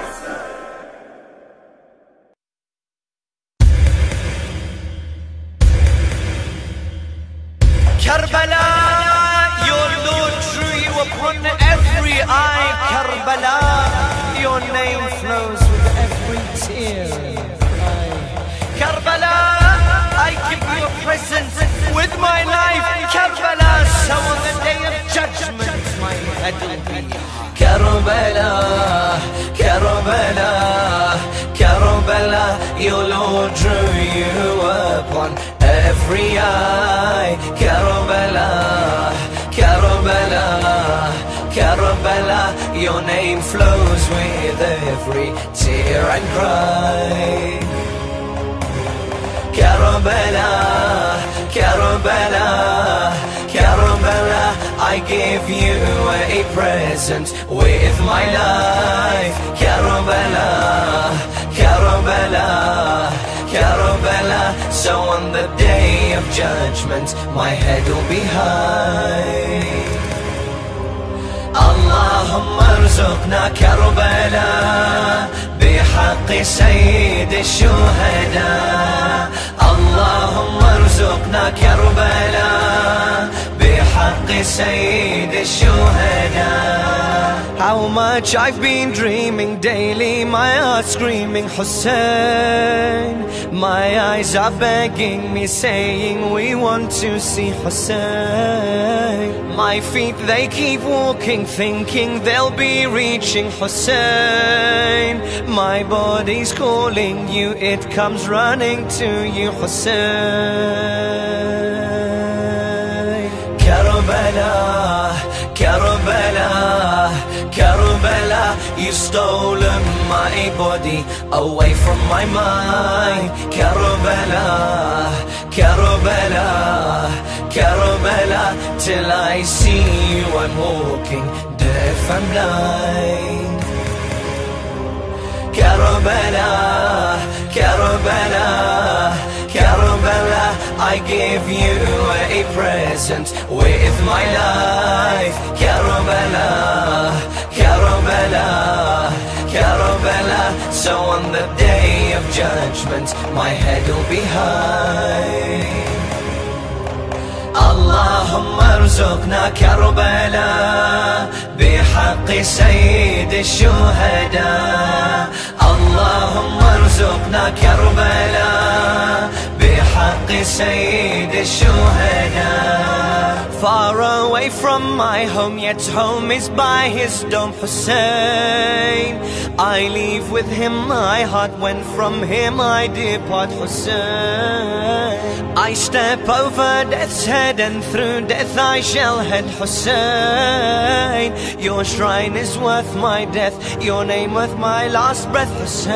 Karbala, your Lord drew you upon every eye. Karbala, your name flows with every tear. Karbala, I give you a present with my life. Karbala, so on the day of judgment my head will be. Karbala, Karbala, Karbala, your Lord drew you upon every eye. Karbala, Karbala, Karbala, your name flows with every tear and cry. Karbala, Karbala, Karbala, I give you a present with my life. Karbala, Karbala, on the day of judgment my head will be high. اللهم ارزقنا كربلاء بحق سيد الشهداء. اللهم ارزقنا كربلاء بحق سيد الشهداء. How much I've been dreaming daily, my heart screaming Hussein. My eyes are begging me, saying we want to see Hussein. My feet they keep walking, thinking they'll be reaching Hussein. My body's calling you, it comes running to you Hussein. Karbala, Karbala, Karbala, you've stolen my body away from my mind. Karbala, Karbala, Karbala, till I see you I'm walking deaf and blind. Karbala, Karbala, Karbala, I give you a present with my life. Karbala, Karbala, Karbala, so on the day of judgment my head will be high. اللهم ارزقنا كربلاء بحق سيد الشهداء. اللهم ارزقنا كربلاء بحق سيد الشهداء. Far away from my home, yet home is by his dome Hussein. I leave with him my heart, when from him I depart Hussein. I step over death's head, and through death I shall head Hussein. Your shrine is worth my death, your name worth my last breath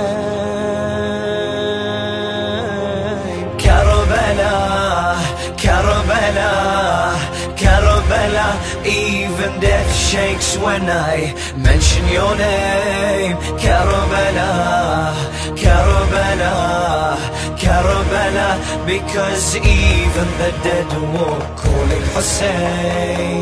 Hussein. Karbala, Karbala, Karbala, even death shakes when I mention your name. Karbala, Karbala, Karbala, because even the dead walk calling Hussein.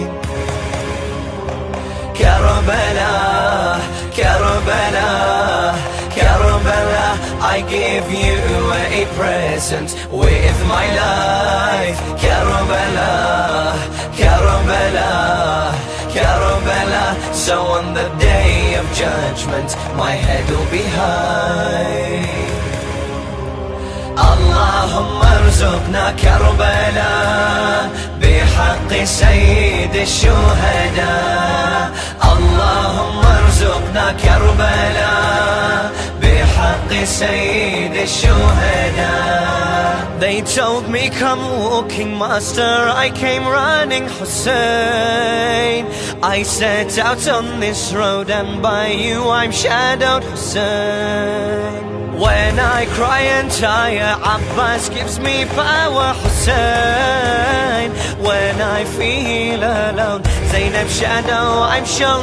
Karbala, Karbala, Karbala, I give you a present with my life. Karbala, Karbala, Karbala, so on the day of judgment my head will be high. اللهم ارزقنا كربلاء بحق سيد الشهداء. اللهم ارزقنا كربلاء بحق سيد الشهداء. They told me come walking master, I came running Hussein. I set out on this road and by you I'm shadowed Hussein. When I cry and tire, Abbas gives me power Hussein. When I feel alone, Zainab's shadow I'm shown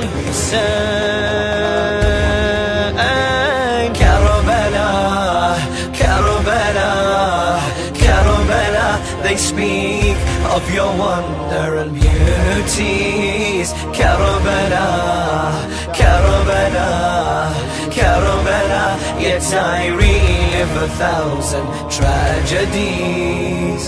Hussein. Karbala, Karbala, Karbala, they speak of your wonder and beauties. Karbala, Karbala, Karbala, yet I relive 1,000 tragedies.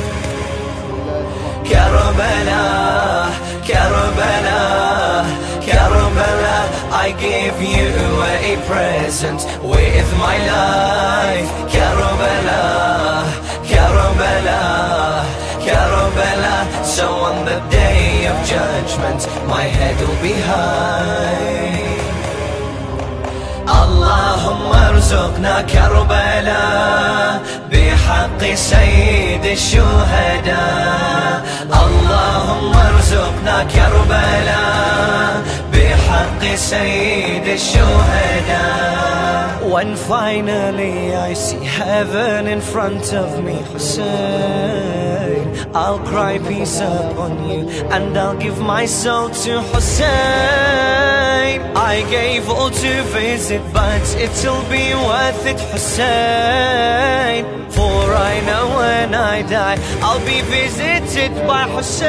Karbala, Karbala, Karbala, I give you a present with my life. Karbala, Karbala, Karbala, so on the day of judgment my head will be high. اللهم ارزقنا كربلاء بحق سيد الشهداء. اللهم ارزقنا كربلاء بحق بحق سيد الشهداء. When finally I see heaven in front of me, Hussein, I'll cry peace upon you and I'll give my soul to Hussein. I gave all to visit, but it'll be worth it, Hussein. For I know when I die, I'll be visited by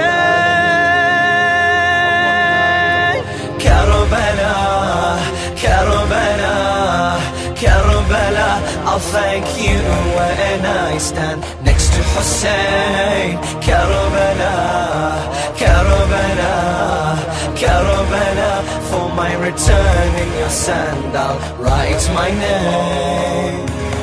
Hussein. Karbala, Karbala, Karbala, I'll thank you when I stand next to Hussein. Karbala, Karbala, Karbala, for my return in your sand I'll write my name.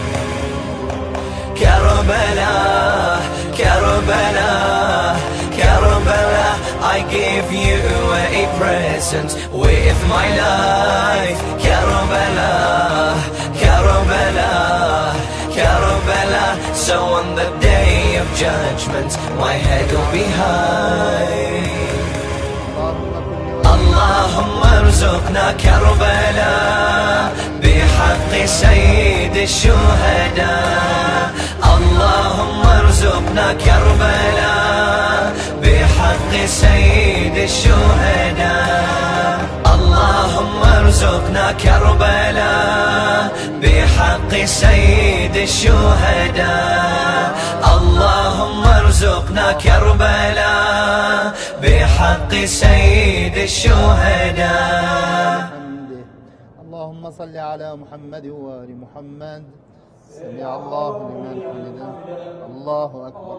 Karbala, Karbala, Karbala, I give you a present with my life. Karbala, Karbala, Karbala, so on the day of judgment my head will be high. Allahumma arzuqna Karbala بحق سيد الشهداء. اللهم ارزقنا كربلاء بحق سيد الشهداء. اللهم ارزقنا كربلاء بحق سيد الشهداء. اللهم ارزقنا كربلاء بحق سيد الشهداء. اللهم صل على محمد وآل محمد. سمع الله لمن حمده. الله أكبر.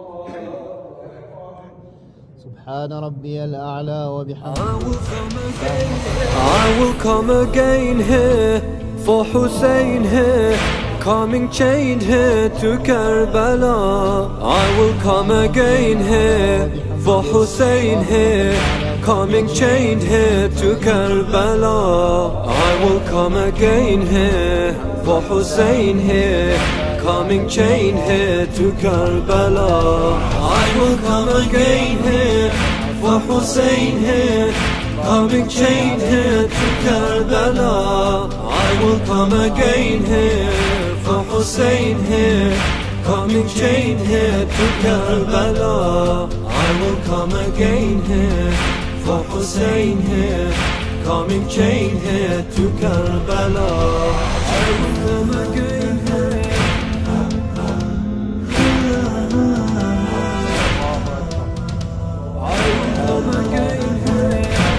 سبحان ربي الأعلى وبحمده. I will come again here for Hussein here, coming chained here to Karbala. I will come again here for Hussein here, coming chained here to Karbala. I will come again here for Hussein here, coming chained here to Karbala. I will come again here for Hussein here, coming chained here to Karbala. I will come again here for Hussein here, coming chained here to Karbala. I will come again here for Hussein here, coming chained here to Karbala. I will come again here. I will come again here.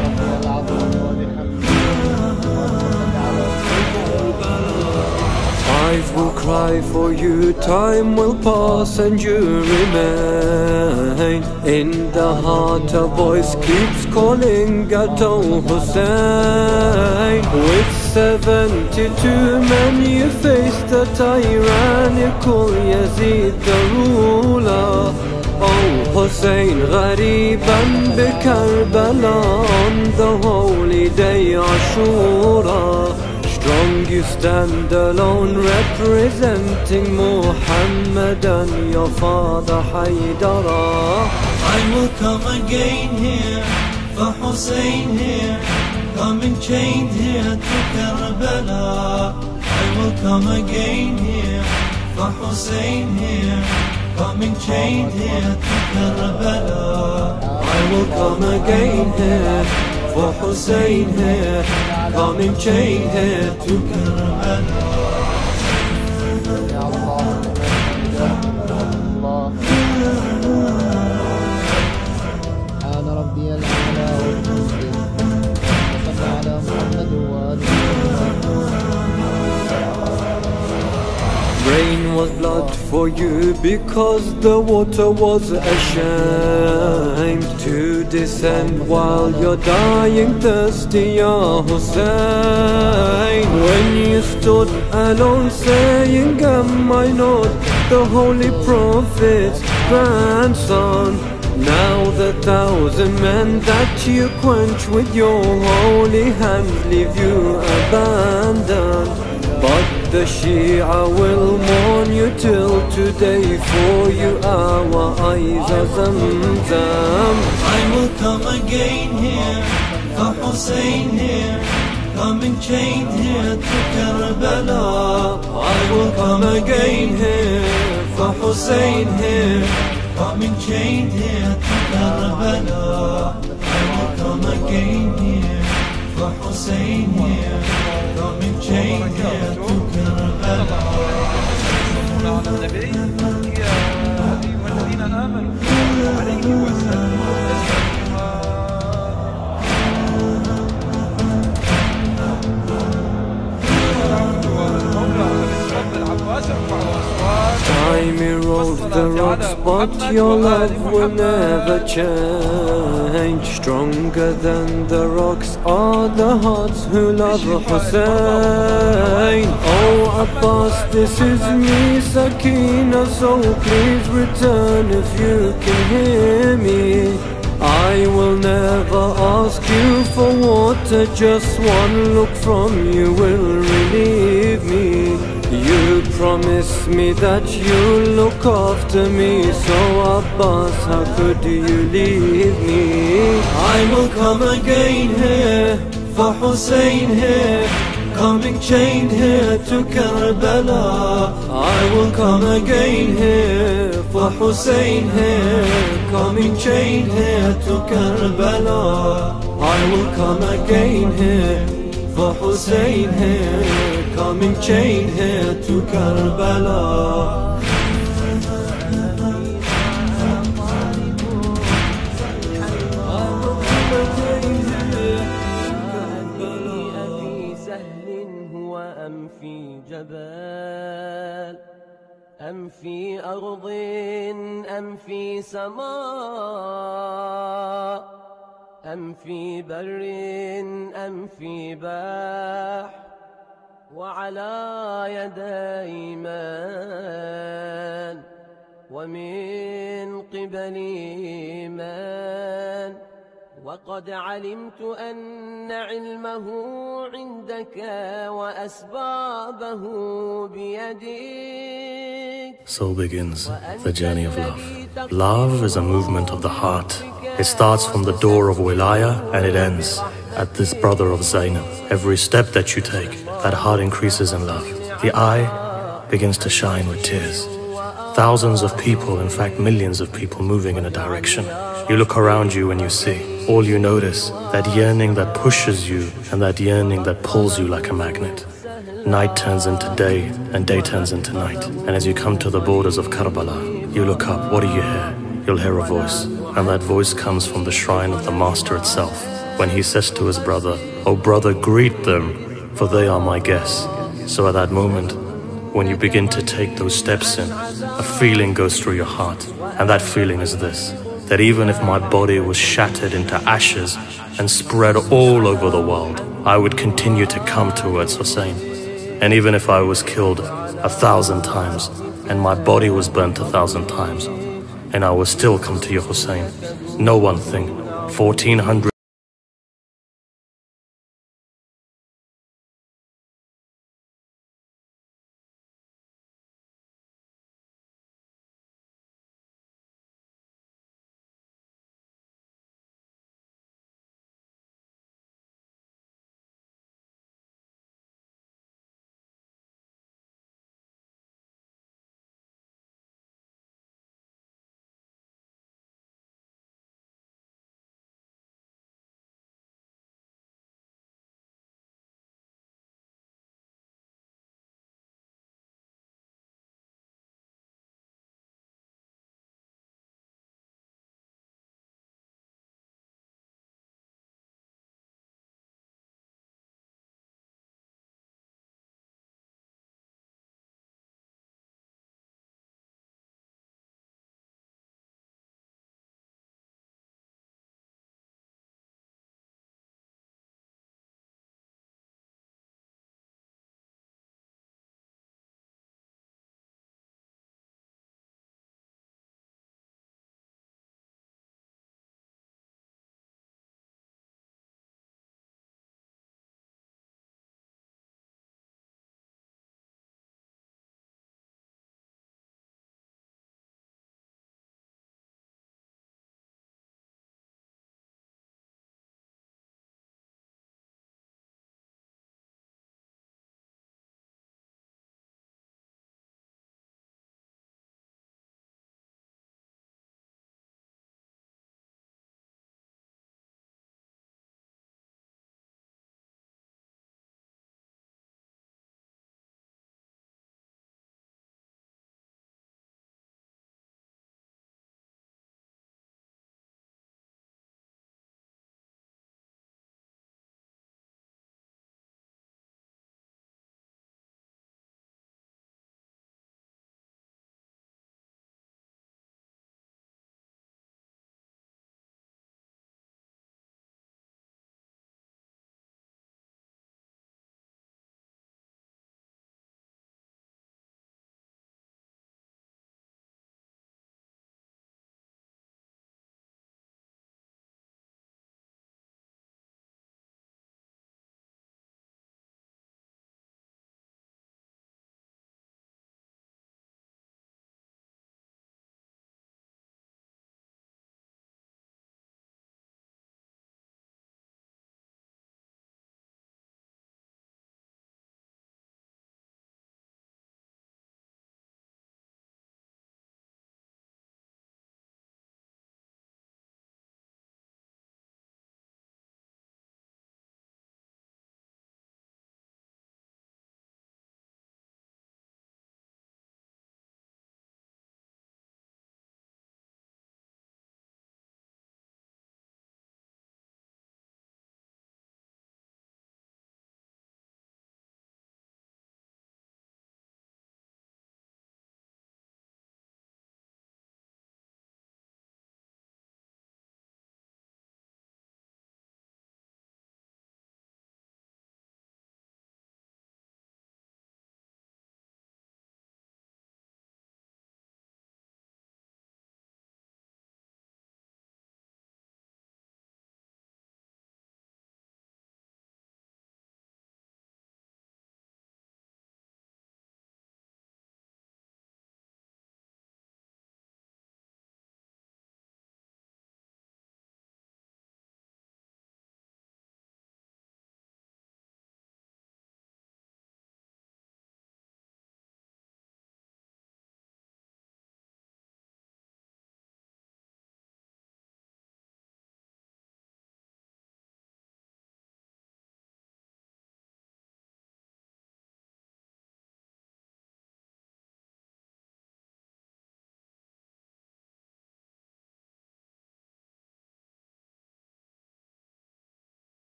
Eyes will cry for you, time will pass and you remain. In the heart a voice keeps calling out, oh Hussein. With 72 men you face the tyrannical Yazid the ruler. Oh Hussein, Ghariban bi Karbala, on the holy day Ashura. Strong you stand alone, representing Muhammad and your father Haydara. I will come again here for Hussein here, coming chained here to Karbala. I will come again here for Hussein here, coming chained here to Karbala. I will come again here for Hussein here, coming chained here to Karbala. سبحان ربي الأعلى وبحمده. وصل على محمد وآل Rain was blood for you because the water was ashamed to descend while you're dying thirsty, Ya Hussein. When you stood alone saying, am I not the holy prophet's grandson? Now the 1,000 men that you quench with your holy hand leave you abandoned. But the Shia will mourn you till today, for you our eyes are Zamzam. I will come again here for Hussein here, coming chained here to Karbala. I will come again here for Hussein here, coming chained here to Karbala. I will come again here for Hussein here, coming chained here to Karbala. على النبي يا أيها الذين آمنوا عليه وسلموا Time erodes the rocks, but your love will never change. Stronger than the rocks are the hearts who love Hussein. Oh Abbas, this is me, Sakina, so please return if you can hear me. I will never ask you for water, just one look from you will relieve me. You promised me that you'll look after me, so Abbas, how could you leave me? I will come again here for Hussein here, coming chained here to Karbala. I will come again here for Hussein here, coming chained here to Karbala. I will come again here for Hussein here, coming chained here to Karbala. أم في جبال أم في أرض أم في سماء أم في بر أم في بحر وعلى يدي من ومن قبلي من وقد علمت أن علمه عندك وأسبابه بيدك. So begins the journey of love. Love is a movement of the heart. It starts from the door of Wilaya and it ends at this brother of Zainab. Every step that you take, that heart increases in love. The eye begins to shine with tears. Thousands of people, in fact millions of people moving in a direction. You look around you and you see. All you notice, that yearning that pushes you and that yearning that pulls you like a magnet. Night turns into day and day turns into night. And as you come to the borders of Karbala, you look up, what do you hear? You'll hear a voice. And that voice comes from the shrine of the Master itself. When he says to his brother, "Oh brother, greet them, for they are my guests." So at that moment, when you begin to take those steps in, a feeling goes through your heart. And that feeling is this, that even if my body was shattered into ashes and spread all over the world, I would continue to come towards Hussein. And even if I was killed 1,000 times and my body was burnt 1,000 times, and I will still come to you, Hussein. Know one thing, 1400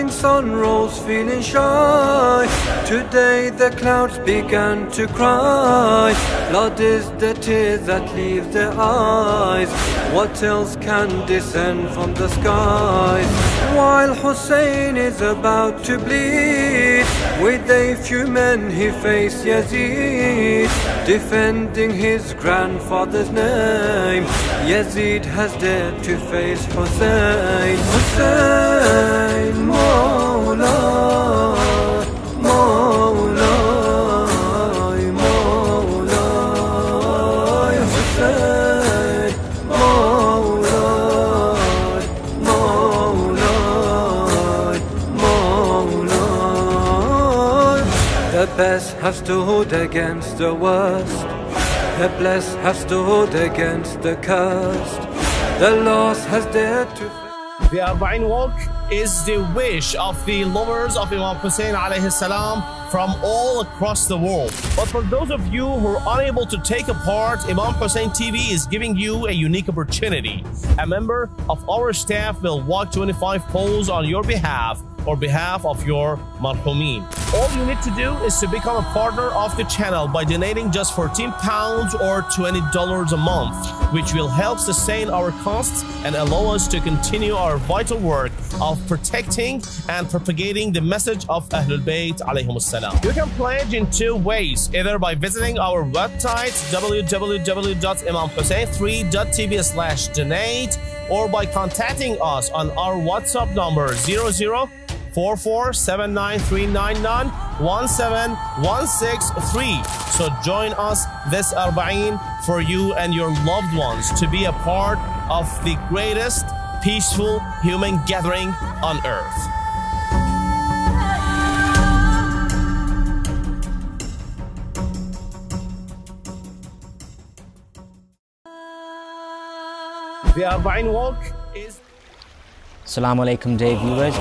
rising sun rose feeling shy. Today the clouds began to cry. Blood is the tears that leave their eyes. What else can descend from the skies? While Hussein is about to bleed, with a few men he faced Yazid, defending his grandfather's name. Yazid has dared to face Hussein. Hussein, Mawla, Mawla, Mawla, Hussein, Mawla, Mawla, Mawla. The best have stood against the worst. The blessed have stood against the cursed. The lost has dared to. The Arba'in walk is the wish of the lovers of Imam Hussein alayhi salam from all across the world. But for those of you who are unable to take a part, Imam Hussein TV is giving you a unique opportunity. A member of our staff will walk 25 poles on your behalf or behalf of your marhumin. All you need to do is to become a partner of the channel by donating just £14 or $20 a month, which will help sustain our costs and allow us to continue our vital work of protecting and propagating the message of Ahlul Bayt alayhim salam. You can pledge in two ways, either by visiting our website www.imamhussein3.tv/donate or by contacting us on our WhatsApp number 00447939917163. So join us this Arba'in for you and your loved ones to be a part of the greatest peaceful human gathering on earth. The Arba'in walk is... Assalamu alaikum, dear viewers.